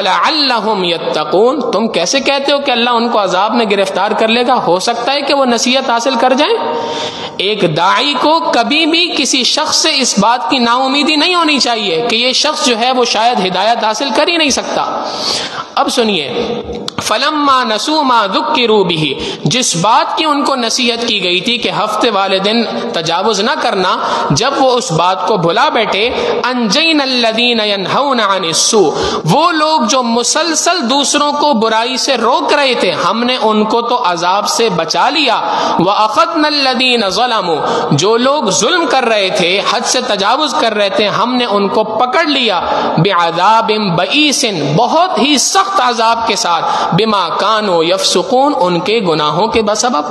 ولعلہم یتقون، تم کیسے کہتے ہو کہ اللہ ان کو عذاب میں گرفتار کر لے گا؟ ہو سکتا ہے کہ وہ نصیحت حاصل کر جائیں۔ ایک داعی کو کبھی بھی کسی شخص سے اس بات کی نا امیدی نہیں ہونی چاہیے کہ یہ شخص جو ہے وہ شاید ہدایت حاصل کر ہی نہیں سکتا۔ اب سنیے، فلما نسوا ما ذکروا به، جس بات کی ان کو نصیحت کی گئی تھی کہ ہفتے والے دن تجاوز نہ کرنا، جب وہ اس بات کو بھلا بیٹھے، انجینا الذین ینہون عن السوء، وہ لوگ جو مسلسل دوسروں کو برائی سے روک رہے تھے ہم نے ان کو تو عذاب سے بچا لیا، واخذنا الذین ظلموا، جو لوگ ظلم کر رہے تھے، حد سے تجاوز کر رہے تھے، ہم نے ان کو پکڑ لیا، بعذاب بئیس، بہت ہی سخت عذاب کے ساتھ، بما کانوا یفسقون، ان کے گناہوں کے بسبب۔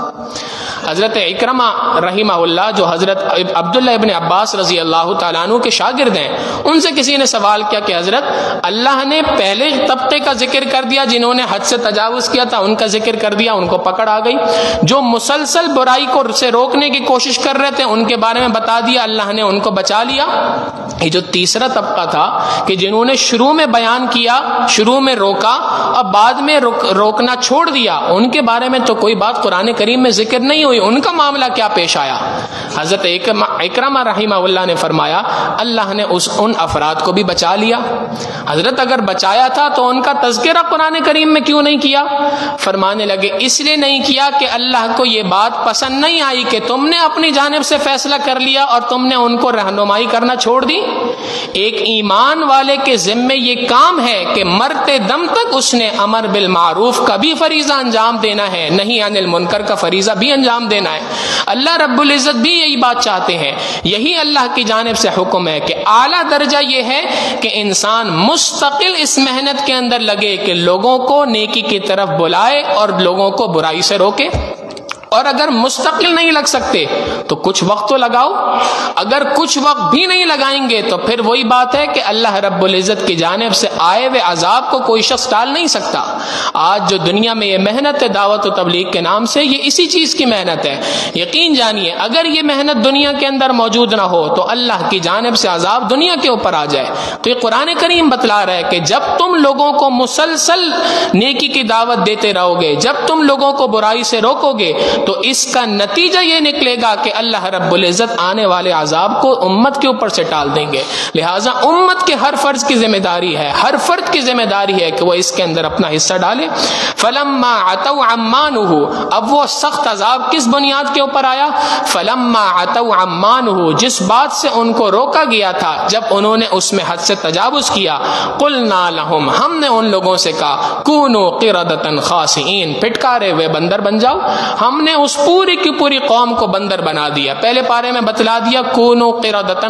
حضرت اکرمہ رحمہ اللہ جو حضرت عبداللہ ابن عباس رضی اللہ تعالیٰ عنہ کے شاگرد ہیں، ان سے کسی نے سوال کیا کہ حضرت اللہ نے پہلے طبقے کا ذکر کر دیا جنہوں نے حد سے تجاوز کیا تھا، ان کا ذکر کر دیا، ان کو پکڑ آ گئی، جو مسلسل برائی کو سے روکنے کی کوشش کر رہے تھے ان کے بارے میں بتا دیا، اللہ نے ان کو بچا لیا۔ یہ جو تیسرا طبقہ تھا کہ جنہوں نے شروع میں بیان کیا، شروع میں روکا اور بعد میں روک روکنا چھوڑ دیا، ان کے بارے میں تو کوئی بات قرآن کریم میں ذکر نہیں ہوئی، ان کا معاملہ کیا پیش آیا؟ حضرت اکرمہ رحمہ اللہ نے فرمایا اللہ نے اس ان افراد کو بھی بچا لیا۔ حضرت اگر بچایا تھا تو ان کا تذکرہ قرآن کریم میں کیوں نہیں کیا؟ فرمانے لگے اس لیے نہیں کیا کہ اللہ کو یہ بات پسند نہیں آئی کہ تم نے اپنی جانب سے فیصلہ کر لیا اور تم نے ان کو رہنمائی کرنا چھوڑ دی۔ ایک ایمان والے کے ذمے یہ کام ہے کہ مرتے دم تک اس نے امر بالمعروف کا بھی فریضہ انجام دینا ہے، نہیں عن المنکر کا فریضہ بھی انجام دینا ہے۔ اللہ رب العزت بھی یہی بات چاہتے ہیں، یہی اللہ کی جانب سے حکم ہے کہ اعلیٰ درجہ یہ ہے کہ انسان مستقل اس محنت کے اندر لگے کہ لوگوں کو نیکی کی طرف بلائے اور لوگوں کو برائی سے روکے۔ اور اگر مستقل نہیں لگ سکتے تو کچھ وقت تو لگاؤ، اگر کچھ وقت بھی نہیں لگائیں گے تو پھر وہی بات ہے کہ اللہ رب العزت کی جانب سے آئے ہوئے عذاب کو کوئی شخص ٹال نہیں سکتا۔ آج جو دنیا میں یہ محنت ہے دعوت و تبلیغ کے نام سے، یہ اسی چیز کی محنت ہے۔ یقین جانیے اگر یہ محنت دنیا کے اندر موجود نہ ہو تو اللہ کی جانب سے عذاب دنیا کے اوپر آ جائے۔ تو یہ قرآن کریم بتلا رہا ہے کہ جب تم لوگوں کو مسلسل نیکی کی دعوت دیتے رہو گے، جب تم لوگوں کو برائی سے روکو گے، تو اس کا نتیجہ یہ نکلے گا کہ اللہ رب العزت آنے والے عذاب کو امت کے اوپر سے ٹال دیں گے۔ لہٰذا امت کے ہر فرد کی ذمہ داری ہے، ہر فرد کی ذمہ داری ہے کہ وہ اس کے اندر اپنا حصہ ڈالے۔ فلما عتوا عما نہوا، اب وہ سخت عذاب کس بنیاد کے اوپر آیا؟ فلما عتوا عما نہوا، جس بات سے ان کو روکا گیا تھا، جب انہوں نے اس میں حد سے تجاوز کیا، قلنا لہم، ہم نے ان لوگوں سے کہا، کونوا قردۃ خاسئین، پھٹکارے ہوئے بندر بن جاؤ۔ ہم نے اس پوری کی پوری قوم کو بندر بنا دیا۔ پہلے پارے میں بتلا دیا کونوا قردۃ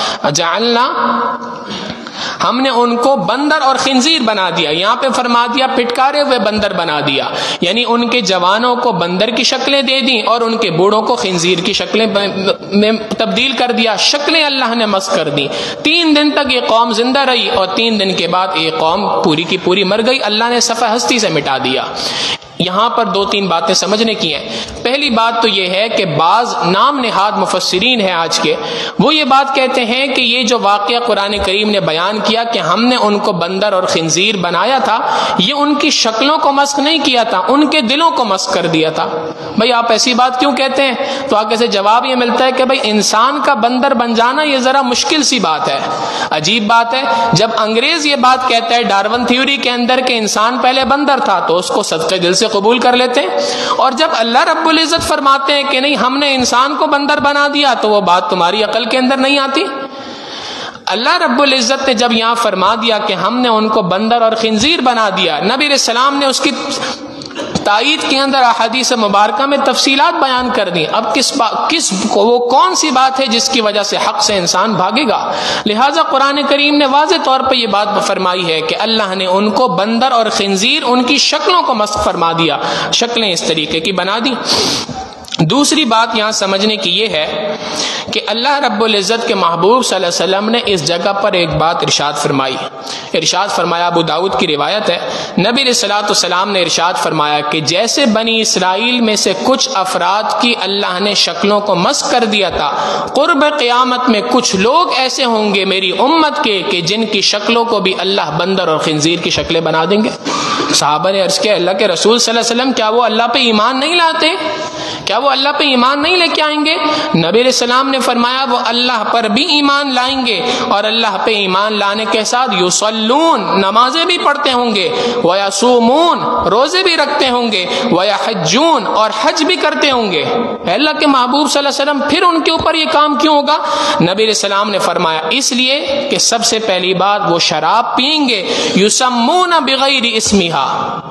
جعلنا، ہم نے ان کو بندر اور خنزیر بنا دیا، یہاں پہ فرما دیا پھٹکارے ہوئے بندر بنا دیا، یعنی ان کے جوانوں کو بندر کی شکلیں دے دیں اور ان کے بوڑھوں کو خنزیر کی شکلیں میں تبدیل کر دیا، شکلیں اللہ نے مسخ کر دی۔ تین دن تک یہ قوم زندہ رہی اور تین دن کے بعد یہ قوم پوری کی پوری مر گئی، اللہ نے صفحہ ہستی سے مٹا دیا۔ یہاں پر دو تین باتیں سمجھنے کی ہیں۔ پہلی بات تو یہ ہے کہ بعض نام نہاد مفسرین ہیں آج کے، وہ یہ بات کہتے ہیں کہ یہ جو واقعہ قرآن کریم نے بیان کیا کہ ہم نے ان کو بندر اور خنزیر بنایا تھا، یہ ان کی شکلوں کو مسخ نہیں کیا تھا، ان کے دلوں کو مسخ کر دیا تھا۔ بھائی آپ ایسی بات کیوں کہتے ہیں؟ تو آگے سے جواب یہ ملتا ہے کہ بھائی انسان کا بندر بن جانا یہ ذرا مشکل سی بات ہے، عجیب بات ہے۔ جب انگریز یہ بات کہتا ہے ڈارون تھیوری کے اندر کہ انسان پہلے بندر تھا، تو اس کو صدقے دل سے سے قبول کر لیتے ہیں. اور جب اللہ رب العزت فرماتے ہیں کہ نہیں ہم نے انسان کو بندر بنا دیا تو وہ بات تمہاری عقل کے اندر نہیں آتی. اللہ رب العزت نے جب یہاں فرما دیا کہ ہم نے ان کو بندر اور خنزیر بنا دیا، نبی علیہ السلام نے اس کی تائید کے اندر احادیث مبارکہ میں تفصیلات بیان کر دی. اب کس با... کس وہ کون سی بات ہے جس کی وجہ سے حق سے انسان بھاگے گا؟ لہٰذا قرآن کریم نے واضح طور پہ یہ بات فرمائی ہے کہ اللہ نے ان کو بندر اور خنزیر ان کی شکلوں کو مسخ فرما دیا، شکلیں اس طریقے کی بنا دی. دوسری بات یہاں سمجھنے کی یہ ہے کہ اللہ رب العزت کے محبوب صلی اللہ علیہ وسلم نے اس جگہ پر ایک بات ارشاد فرمائی. ارشاد فرمایا، ابو داؤد کی روایت ہے، نبی علیہ الصلوۃ والسلام نے ارشاد فرمایا کہ جیسے بنی اسرائیل میں سے کچھ افراد کی اللہ نے شکلوں کو مسخ کر دیا تھا، قرب قیامت میں کچھ لوگ ایسے ہوں گے میری امت کے کہ جن کی شکلوں کو بھی اللہ بندر اور خنزیر کی شکلیں بنا دیں گے. صحابہ نے عرض کیا، اللہ کے رسول صلی اللہ علیہ وسلم کیا وہ اللہ پہ ایمان نہیں لاتے؟ کیا وہ اللہ پہ ایمان نہیں لے کے آئیں گے؟ نبی علیہ السلام نے فرمایا وہ اللہ پر بھی ایمان لائیں گے اور اللہ پہ ایمان لانے کے ساتھ یصلون، نمازیں بھی پڑھتے ہوں گے، ویصومون، روزے بھی رکھتے ہوں گے، ویحجون، اور حج بھی کرتے ہوں گے. اللہ کے محبوب صلی اللہ علیہ وسلم پھر ان کے اوپر یہ کام کیوں ہوگا؟ نبی علیہ السلام نے فرمایا اس لیے کہ سب سے پہلی بات وہ شراب پئیں گے، یسمون بغیر اسمہا،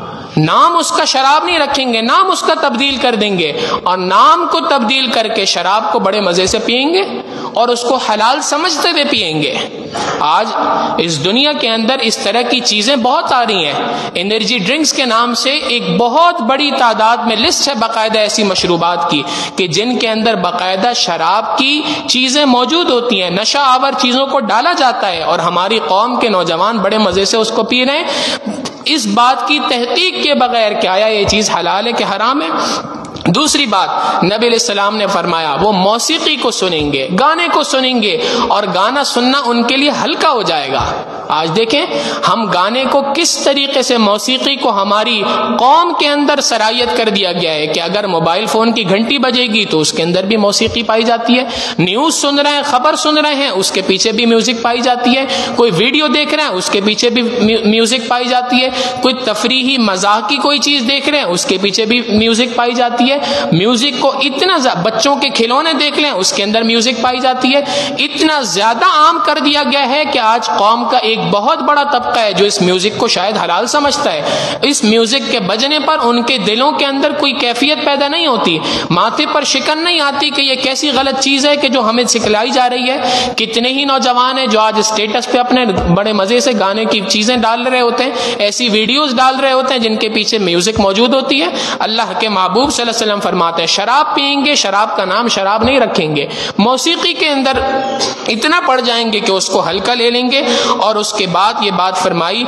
نام اس کا شراب نہیں رکھیں گے، نام اس کا تبدیل کر دیں گے، اور نام کو تبدیل کر کے شراب کو بڑے مزے سے پئیں گے اور اس کو حلال سمجھتے ہوئے پئیں گے. آج اس دنیا کے اندر اس طرح کی چیزیں بہت آ رہی ہیں. انرجی ڈرنکس کے نام سے ایک بہت بڑی تعداد میں لسٹ ہے باقاعدہ ایسی مشروبات کی کہ جن کے اندر باقاعدہ شراب کی چیزیں موجود ہوتی ہیں، نشہ آور چیزوں کو ڈالا جاتا ہے اور ہماری قوم کے نوجوان بڑے مزے سے اس کو پی رہے ہیں اس بات کی تحقیق کے بغیر کہ آیا یہ چیز حلال ہے کہ حرام ہے. دوسری بات نبی علیہ السلام نے فرمایا وہ موسیقی کو سنیں گے، گانے کو سنیں گے، اور گانا سننا ان کے لیے ہلکا ہو جائے گا. آج دیکھیں ہم گانے کو کس طریقے سے، موسیقی کو ہماری قوم کے اندر سرایت کر دیا گیا ہے کہ اگر موبائل فون کی گھنٹی بجے گی تو اس کے اندر بھی موسیقی پائی جاتی ہے، نیوز سن رہے ہیں، خبر سن رہے ہیں، اس کے پیچھے بھی میوزک پائی جاتی ہے، کوئی ویڈیو دیکھ رہے ہیں اس کے پیچھے بھی میوزک پائی جاتی ہے، کوئی تفریحی مزاح کی کوئی چیز دیکھ رہے ہیں اس کے پیچھے بھی میوزک پائی جاتی ہے. میوزک کو اتنا بچوں کے کھلونے دیکھ لیں اس کے اندر میوزک پائی جاتی ہے. اتنا زیادہ عام کر دیا گیا ہے کہ آج قوم کا ایک بہت بڑا طبقہ ہے جو اس میوزک کو شاید حلال سمجھتا ہے. اس میوزک کے بجنے پر ان کے دلوں کے اندر کوئی کیفیت پیدا نہیں ہوتی، ماتھے پر شکن نہیں آتی کہ یہ کیسی غلط چیز ہے کہ جو ہمیں سکھلائی جا رہی ہے. کتنے ہی نوجوان ہیں جو آج اسٹیٹس پہ اپنے بڑے مزے سے گانے کی چیزیں ڈال رہے ہوتے ہیں، ایسی ویڈیوز ڈال رہے ہوتے ہیں جن کے پیچھے میوزک موجود ہوتی ہے. اللہ کے محبوب صلی اللہ علیہ وسلم فرماتے ہیں شراب پئیں گے، شراب کا نام شراب نہیں رکھیں گے، موسیقی کے اندر اتنا پڑ جائیں گے کہ اس کو ہلکا لے لیں گے. اور اس کے بعد یہ بات فرمائی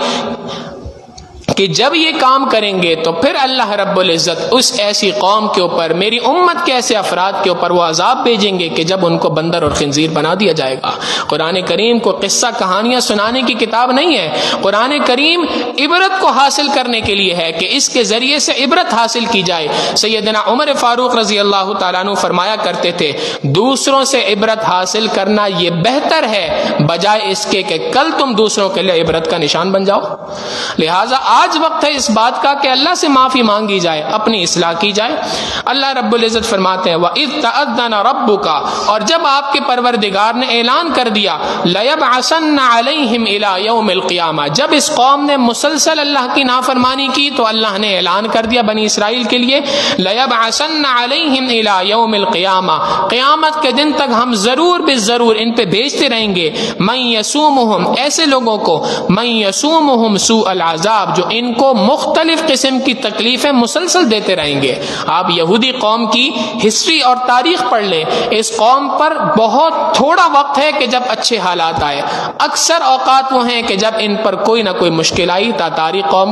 کہ جب یہ کام کریں گے تو پھر اللہ رب العزت اس ایسی قوم کے اوپر، میری امت کے ایسے افراد کے اوپر وہ عذاب بھیجیں گے کہ جب ان کو بندر اور خنزیر بنا دیا جائے گا. قرآن کریم کو قصہ کہانیاں سنانے کی کتاب نہیں ہے، قرآن کریم عبرت کو حاصل کرنے کے لیے ہے کہ اس کے ذریعے سے عبرت حاصل کی جائے. سیدنا عمر فاروق رضی اللہ تعالیٰ عنہ فرمایا کرتے تھے دوسروں سے عبرت حاصل کرنا یہ بہتر ہے بجائے اس کے کہ کل تم دوسروں کے لیے عبرت کا نشان بن جاؤ. لہٰذا آج وقت ہے اس بات کا کہ اللہ سے معافی مانگی جائے، اپنی اصلاح کی جائے. اللہ رب العزت فرماتے ہیں وَإِذْ تَأَذَّنَ رَبُّكَ، اور جب آپ کے پروردگار نے اعلان کر دیا لَيَبْعَثَنَّ عَلَيْهِمْ إِلَى يَوْمِ الْقِيَامَةِ، جب اس قوم نے مسلسل اللہ کی نافرمانی کی تو اللہ نے اعلان کر دیا بنی اسرائیل کے لیے لَيَبْعَثَنَّ عَلَيْهِمْ إِلَى يَوْمِ الْقِيَامَةِ، قیامت کے دن تک ہم ضرور بالضرور ان پہ بھیجتے رہیں گے مَن يَسُومُهُمْ، ایسے لوگوں کو مَن يَسُومُهُم سُوءَ الْعَذَابِ، جو ان کو مختلف قسم کی تکلیفیں مسلسل دیتے رہیں گے. آپ یہودی قوم کی ہسٹری اور تاریخ پڑھ لیں، اس قوم پر بہت تھوڑا وقت ہے کہ جب اچھے حالات آئے، اکثر اوقات وہ ہیں کہ جب ان پر کوئی نہ کوئی مشکل آئی. تاتاری قوم،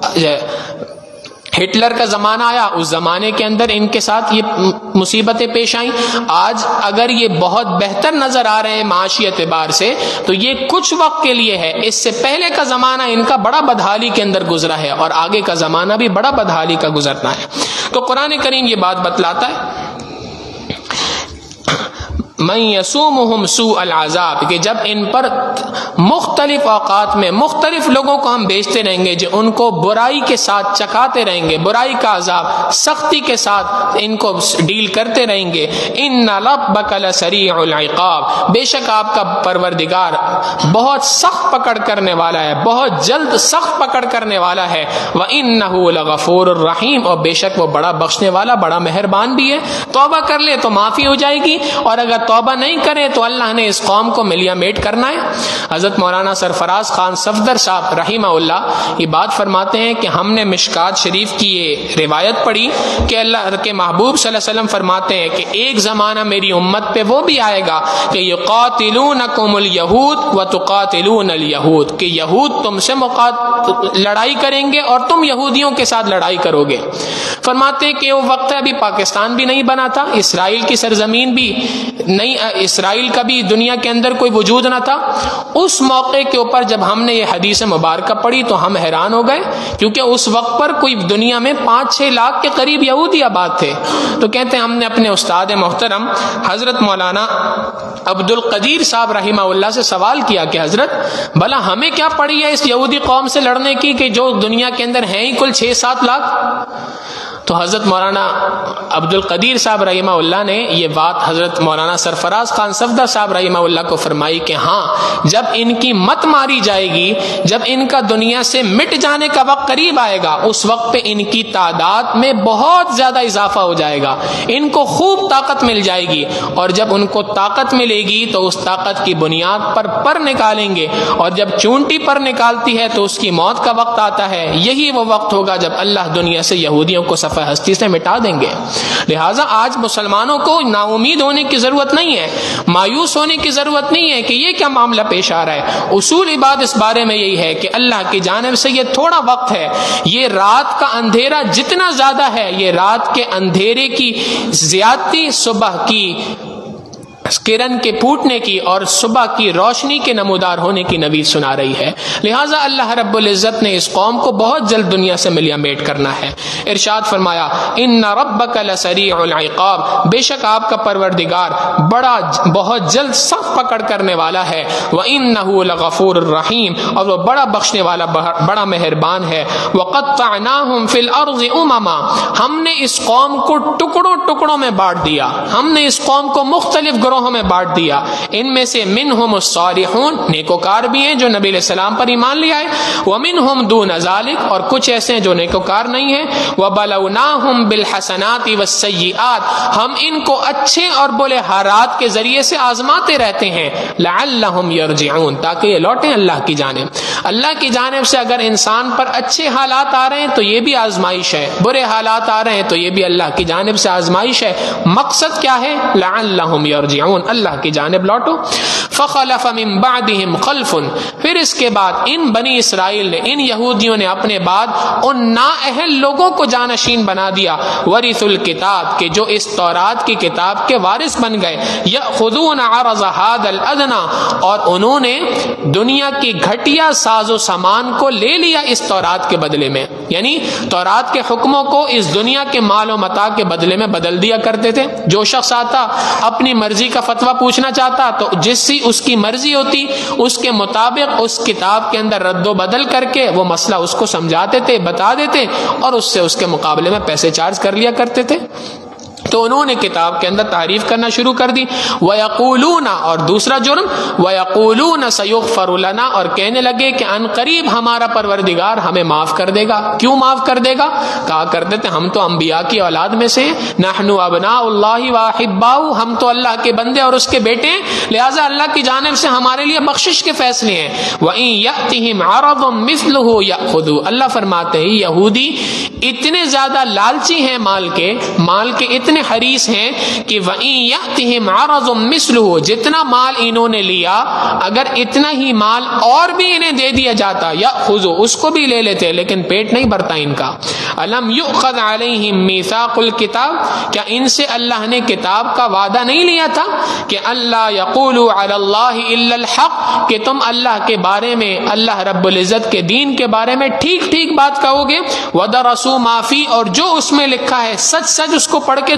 ہٹلر کا زمانہ آیا، اس زمانے کے اندر ان کے ساتھ یہ مصیبتیں پیش آئیں. آج اگر یہ بہت بہتر نظر آ رہے ہیں معاشی اعتبار سے تو یہ کچھ وقت کے لیے ہے. اس سے پہلے کا زمانہ ان کا بڑا بدحالی کے اندر گزرا ہے اور آگے کا زمانہ بھی بڑا بدحالی کا گزرنا ہے. تو قرآن کریم یہ بات بتلاتا ہے من یسومہم سوء العذاب، کہ جب ان پر مختلف اوقات میں مختلف لوگوں کو ہم بھیجتے رہیں گے جو ان کو برائی کے ساتھ چکاتے رہیں گے، برائی کا عذاب سختی کے ساتھ ان کو ڈیل کرتے رہیں گے۔ ان ربک لسریع العقاب، بے شک آپ کا پروردگار بہت سخت پکڑ کرنے والا ہے، بہت جلد سخت پکڑ کرنے والا ہے۔ وَإِنَّهُ لَغَفُورٌ الرحیم، اور بے شک وہ بڑا بخشنے والا بڑا مہربان بھی ہے۔ توبہ کر لے تو معافی ہو جائے گی، اور اگر توبہ نہیں کرے تو اللہ نے اس قوم کو ملیا میٹ کرنا ہے۔ حضرت مولانا سرفراز خان صفدر صاحب رحمہ اللہ یہ بات فرماتے ہیں کہ ہم نے مشکات شریف کی یہ روایت پڑھی کہ اللہ کے محبوب صلی اللہ علیہ وسلم فرماتے ہیں کہ ایک زمانہ میری امت پہ وہ بھی آئے گا کہ یقاتلونکم الیہود وتقاتلون الیہود، کہ یہود تم سے مقات لڑائی کریں گے اور تم یہودیوں کے ساتھ لڑائی کرو گے۔ فرماتے ہیں کہ وہ وقت ابھی پاکستان بھی نہیں بنا تھا، اسرائیل کی سرزمین بھی نہیں، اسرائیل کا بھی دنیا کے اندر کوئی وجود نہ تھا۔ اس موقع کے اوپر جب ہم نے یہ حدیث مبارکہ پڑھی تو ہم حیران ہو گئے، کیونکہ اس وقت پر کوئی دنیا میں پانچ چھ لاکھ کے قریب یہودی آباد تھے۔ تو کہتے ہیں ہم نے اپنے استاد محترم حضرت مولانا عبد القدیر صاحب رحمہ اللہ سے سوال کیا کہ حضرت بھلا ہمیں کیا پڑی ہے اس یہودی قوم سے لڑنے کی کہ جو دنیا کے اندر ہیں ہی کل چھ سات لاکھ؟ تو حضرت مولانا عبد القدیر صاحب رحمہ اللہ نے یہ بات حضرت مولانا سرفراز خان صفدر صاحب رحمہ اللہ کو فرمائی کہ ہاں، جب ان کی مت ماری جائے گی، جب ان کا دنیا سے مٹ جانے کا وقت قریب آئے گا، اس وقت پہ ان کی تعداد میں بہت زیادہ اضافہ ہو جائے گا، ان کو خوب طاقت مل جائے گی، اور جب ان کو طاقت ملے گی تو اس طاقت کی بنیاد پر پر نکالیں گے، اور جب چونٹی پر نکالتی ہے تو اس کی موت کا وقت آتا ہے۔ یہی وہ وقت ہوگا جب اللہ دنیا سے یہودیوں کو صفحہ ہستی سے مٹا دیں گے۔ لہٰذا آج مسلمانوں کو نا امید ہونے کی ضرورت نہیں ہے، مایوس ہونے کی ضرورت نہیں ہے کہ یہ کیا معاملہ پیش آ رہا ہے۔ اصولی بات اس بارے میں یہی ہے کہ اللہ کی جانب سے یہ تھوڑا وقت ہے، یہ رات کا اندھیرا جتنا زیادہ ہے، یہ رات کے اندھیرے کی زیادتی صبح کی کرن کے پھوٹنے کی اور صبح کی روشنی کے نمودار ہونے کی نوید سنا رہی ہے۔ لہٰذا اللہ رب العزت نے اس قوم کو بہت جلد دنیا سے ملیا میٹ کرنا ہے۔ ارشاد فرمایا ان ربک لسریع العقاب، بے شک آپ کا پروردگار بڑا بہت جلد سخت پکڑ کرنے والا ہے۔ وانہ لغفور الرحیم، اور وہ بڑا بخشنے والا بڑا مہربان ہے۔ وقطعناہم فی الارض امما، ہم نے اس قوم کو ٹکڑوں ٹکڑوں میں بانٹ دیا، ہم نے اس قوم کو مختلف گروہوں میں بانٹ دیا۔ ان میں سے منہم الصالحون، نیکوکار بھی ہیں جو نبی علیہ السلام پر ایمان لے آئے، ومنہم دون ذالک، اور کچھ ایسے ہیں جو نیکوکار نہیں ہیں۔ وبلوناہم بالحسنات والسیئات، ہم ان کو اچھے اور برے حالات کے ذریعے سے آزماتے رہتے ہیں، لعلہم یرجعون، تاکہ یہ لوٹیں اللہ کی جانب۔ اللہ کی جانب سے اگر انسان پر اچھے حالات آ رہے ہیں تو یہ بھی آزمائش ہے، برے حالات آ رہے ہیں تو یہ بھی اللہ کی جانب سے آزمائش ہے۔ مقصد کیا ہے؟ لعلہم یرجعون، اللہ کی جانب لوٹو۔ فخلف من بعدہم خلف، پھر اس کے بعد ان بنی اسرائیل نے، ان یہودیوں نے اپنے بعد ان نااہل لوگوں کو جانشین بنا دیا، ورث الکتاب، کہ جو اس تورات کی کتاب کے وارث بن گئے، یأخذون عرض هذا الادنی، اور انہوں نے دنیا کی گھٹیا ساز و سامان کو لے لیا اس تورات کے بدلے میں، یعنی تورات کے حکموں کو اس دنیا کے مال و متاع کے بدلے میں بدل دیا کرتے تھے۔ جو شخص آتا اپنی مرضی کا فتویٰ پوچھنا چاہتا تو جس سی اس کی مرضی ہوتی اس کے مطابق اس کتاب کے اندر رد و بدل کر کے وہ مسئلہ اس کو سمجھاتے تھے، بتا دیتے، اور اس سے اس کے مقابلے میں پیسے چارج کر لیا کرتے تھے۔ تو انہوں نے کتاب کے اندر تعریف کرنا شروع کر دی۔ وَيَقُولُونَ، اور دوسرا جرم وَيَقُولُونَ سَيُغْفَرُ لَنَا، اور کہنے لگے کہ ان قریب ہمارا پروردگار ہمیں معاف کر دے گا۔ کیوں معاف کر دے گا؟ کہا کرتے تھے ہم تو انبیاء کی اولاد میں سے ہیں، نحن ابناء اللہ واحباؤہ، ہم تو اللہ کے بندے اور اس کے بیٹے ہیں، لہٰذا اللہ کی جانب سے ہمارے لیے بخشش کے فیصلے ہیں۔ وَإِن يَأْتِهِمْ عَرَضٌ مِثْلُهُ يَأْخُذُوا، اللہ فرماتے ہیں یہودی اتنے زیادہ لالچی ہیں مال کے، مال کے اتنے حریص ہیں کہ وَإِن يَأْتِهِمْ عَرَضٌ مِثْلُهُ، جتنا مال انہوں نے لیا اگر اتنا ہی مال اور بھی انہیں دے دیا جاتا، یأخذوا، اس کو بھی لے لیتے، لیکن پیٹ نہیں بھرتا ان کا۔ أَلَمْ يُؤْخَذْ عَلَيْهِمْ مِيثَاقُ الْكِتَابِ، کیا ان سے اللہ نے کتاب کا وعدہ نہیں لیا تھا کہ اللہ يَقُولُوا عَلَى اللَّهِ إِلَّا الْحَقَّ، کہ تم اللہ کے بارے میں، اللہ رب العزت کے دین کے بارے میں ٹھیک ٹھیک بات کہو گے، وَدَرَسُوا مَا فِيهِ، اور جو اس میں لکھا ہے سچ سچ اس کو پڑھ کے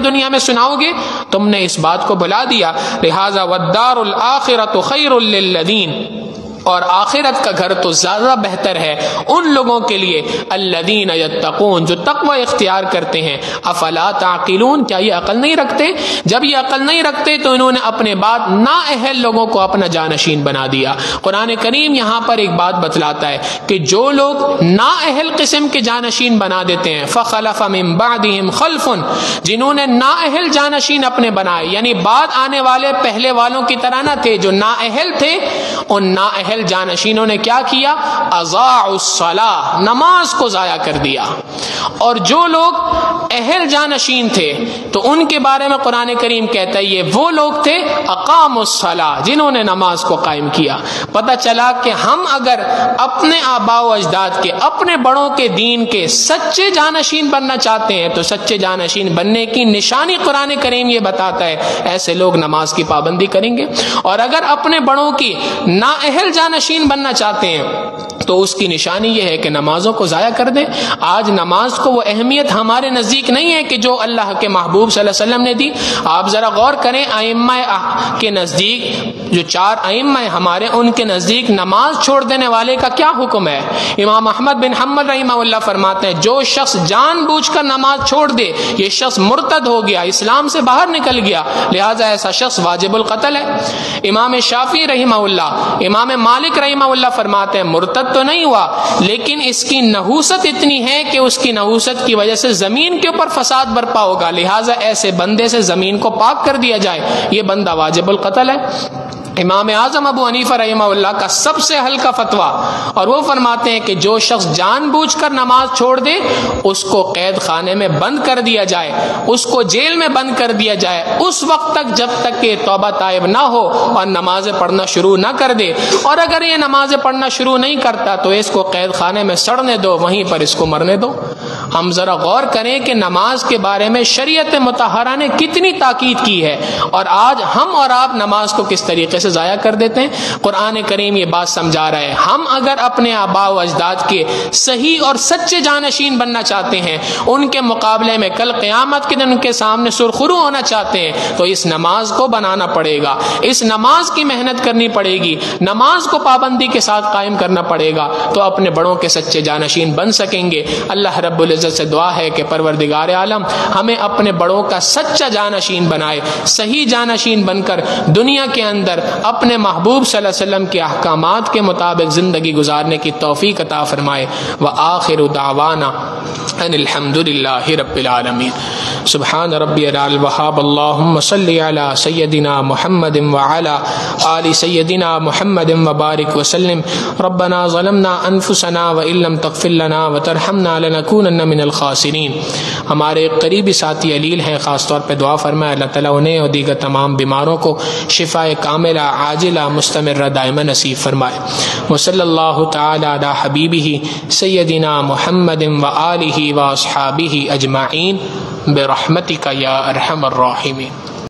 دنیا میں سناؤ گے؟ تم نے اس بات کو بھلا دیا۔ لہذا والدار الآخرۃ خیر للذین، اور آخرت کا گھر تو زیادہ بہتر ہے ان لوگوں کے لیے الذین یتقون، جو تقوی اختیار کرتے ہیں۔ افلا تعقلون، کیا یہ عقل نہیں رکھتے؟ جب یہ عقل نہیں رکھتے تو انہوں نے اپنے بعد نااہل لوگوں کو اپنا جانشین بنا دیا۔ قرآن کریم یہاں پر ایک بات بتلاتا ہے کہ جو لوگ نااہل قسم کے جانشین بنا دیتے ہیں، فخلف من بعدہم خلف، جنہوں نے نااہل جانشین اپنے بنائے، یعنی بعد آنے والے پہلے والوں کی طرح نہ تھے، جو نااہل تھے، ان نااہل جانشینوں نے کیا کیا؟ اضاعوا الصلاۃ، نماز کو ضائع کر دیا۔ اور جو لوگ اہل جانشین تھے تو ان کے بارے میں قرآن کریم کہتا ہے یہ وہ لوگ تھے اقاموا الصلاۃ، جنہوں نے نماز کو قائم کیا۔ پتہ چلا کہ ہم اگر اپنے آباء و اجداد کے، اپنے بڑوں کے دین کے سچے جانشین بننا چاہتے ہیں تو سچے جانشین بننے کی نشانی قرآن کریم یہ بتاتا ہے، ایسے لوگ نماز کی پابندی کریں گے۔ اور اگر اپنے بڑوں کی نااہل جانشین بننا چاہتے ہیں تو اس کی نشانی یہ ہے کہ نمازوں کو ضائع کر دیں۔ آج نماز کو وہ اہمیت ہمارے نزدیک نہیں ہے کہ جو اللہ کے محبوب صلی اللہ علیہ وسلم نے دی۔ آپ ذرا غور کریں، ائمہ کے نزدیک، جو چار ائمہ ہیں ہمارے، ان کے نزدیک نماز چھوڑ دینے والے کا کیا حکم ہے؟ امام احمد بن حنبل رحمہ اللہ فرماتے ہیں جو شخص جان بوجھ کر نماز چھوڑ دے یہ شخص مرتد ہو گیا، اسلام سے باہر نکل گیا، لہٰذا ایسا شخص واجب القتل ہے۔ امام شافعی رحمہ اللہ، امام مالک رحمہ اللہ فرماتے ہیں مرتد تو نہیں ہوا لیکن اس کی نحوست اتنی ہے کہ اس کی نحوست کی وجہ سے زمین کے اوپر فساد برپا ہوگا، لہٰذا ایسے بندے سے زمین کو پاک کر دیا جائے، یہ بندہ واجب القتل ہے۔ امام اعظم ابو حنیفہ رحمہ اللہ کا سب سے ہلکا فتویٰ، اور وہ فرماتے ہیں کہ جو شخص جان بوجھ کر نماز چھوڑ دے اس کو قید خانے میں بند کر دیا جائے، اس کو جیل میں بند کر دیا جائے اس وقت تک جب تک کہ توبہ تائب نہ ہو اور نمازیں پڑھنا شروع نہ کر دے، اور اگر یہ نمازیں پڑھنا شروع نہیں کرتا تو اس کو قید خانے میں سڑنے دو، وہیں پر اس کو مرنے دو۔ ہم ذرا غور کریں کہ نماز کے بارے میں شریعت مطہرہ نے کتنی تاکید کی ہے، اور آج ہم اور آپ نماز کو کس طریقے سے ضائع کر دیتے ہیں۔ قرآن کریم یہ بات سمجھا رہا ہے، ہم اگر اپنے آباء و اجداد کے صحیح اور سچے جانشین بننا چاہتے ہیں، ان کے مقابلے میں کل قیامت کے دن ان کے سامنے سرخرو ہونا چاہتے ہیں، تو اس نماز کو بنانا پڑے گا، اس نماز کی محنت کرنی پڑے گی، نماز کو پابندی کے ساتھ قائم کرنا پڑے گا، تو اپنے بڑوں کے سچے جانشین بن سکیں گے۔ اللہ رب العزت سے دعا ہے کہ پروردگار عالم ہمیں اپنے بڑوں کا سچا جانشین بنائے، صحیح جانشین بن کر دنیا کے اندر اپنے محبوب صلی اللہ علیہ وسلم کے احکامات کے مطابق زندگی گزارنے کی توفیق عطا فرمائے۔ وآخر دعوانا ان الحمد للہ رب العالمین۔ سبحان ربی الوہاب، اللہم صلی علی سیدنا محمد وعلی آل سیدنا محمد وبارک وسلم۔ ربنا ظلمنا انفسنا وان لم تغفر لنا وترحمنا لنکونن من الخاسرین۔ ہمارے قریبی ساتھی علیل ہیں، خاص طور پہ دعا فرمائے اللہ تعالیٰ انہیں اور دیگر تمام بیماروں کو شفاء کاملہ عاجلہ مستمرہ دائمہ نصیب فرمائے۔ وصلی اللہ تعالی علی حبیبہ سیدنا محمد وآلہ واصحابہ اجمعین برحمتک یا ارحم الراحمین۔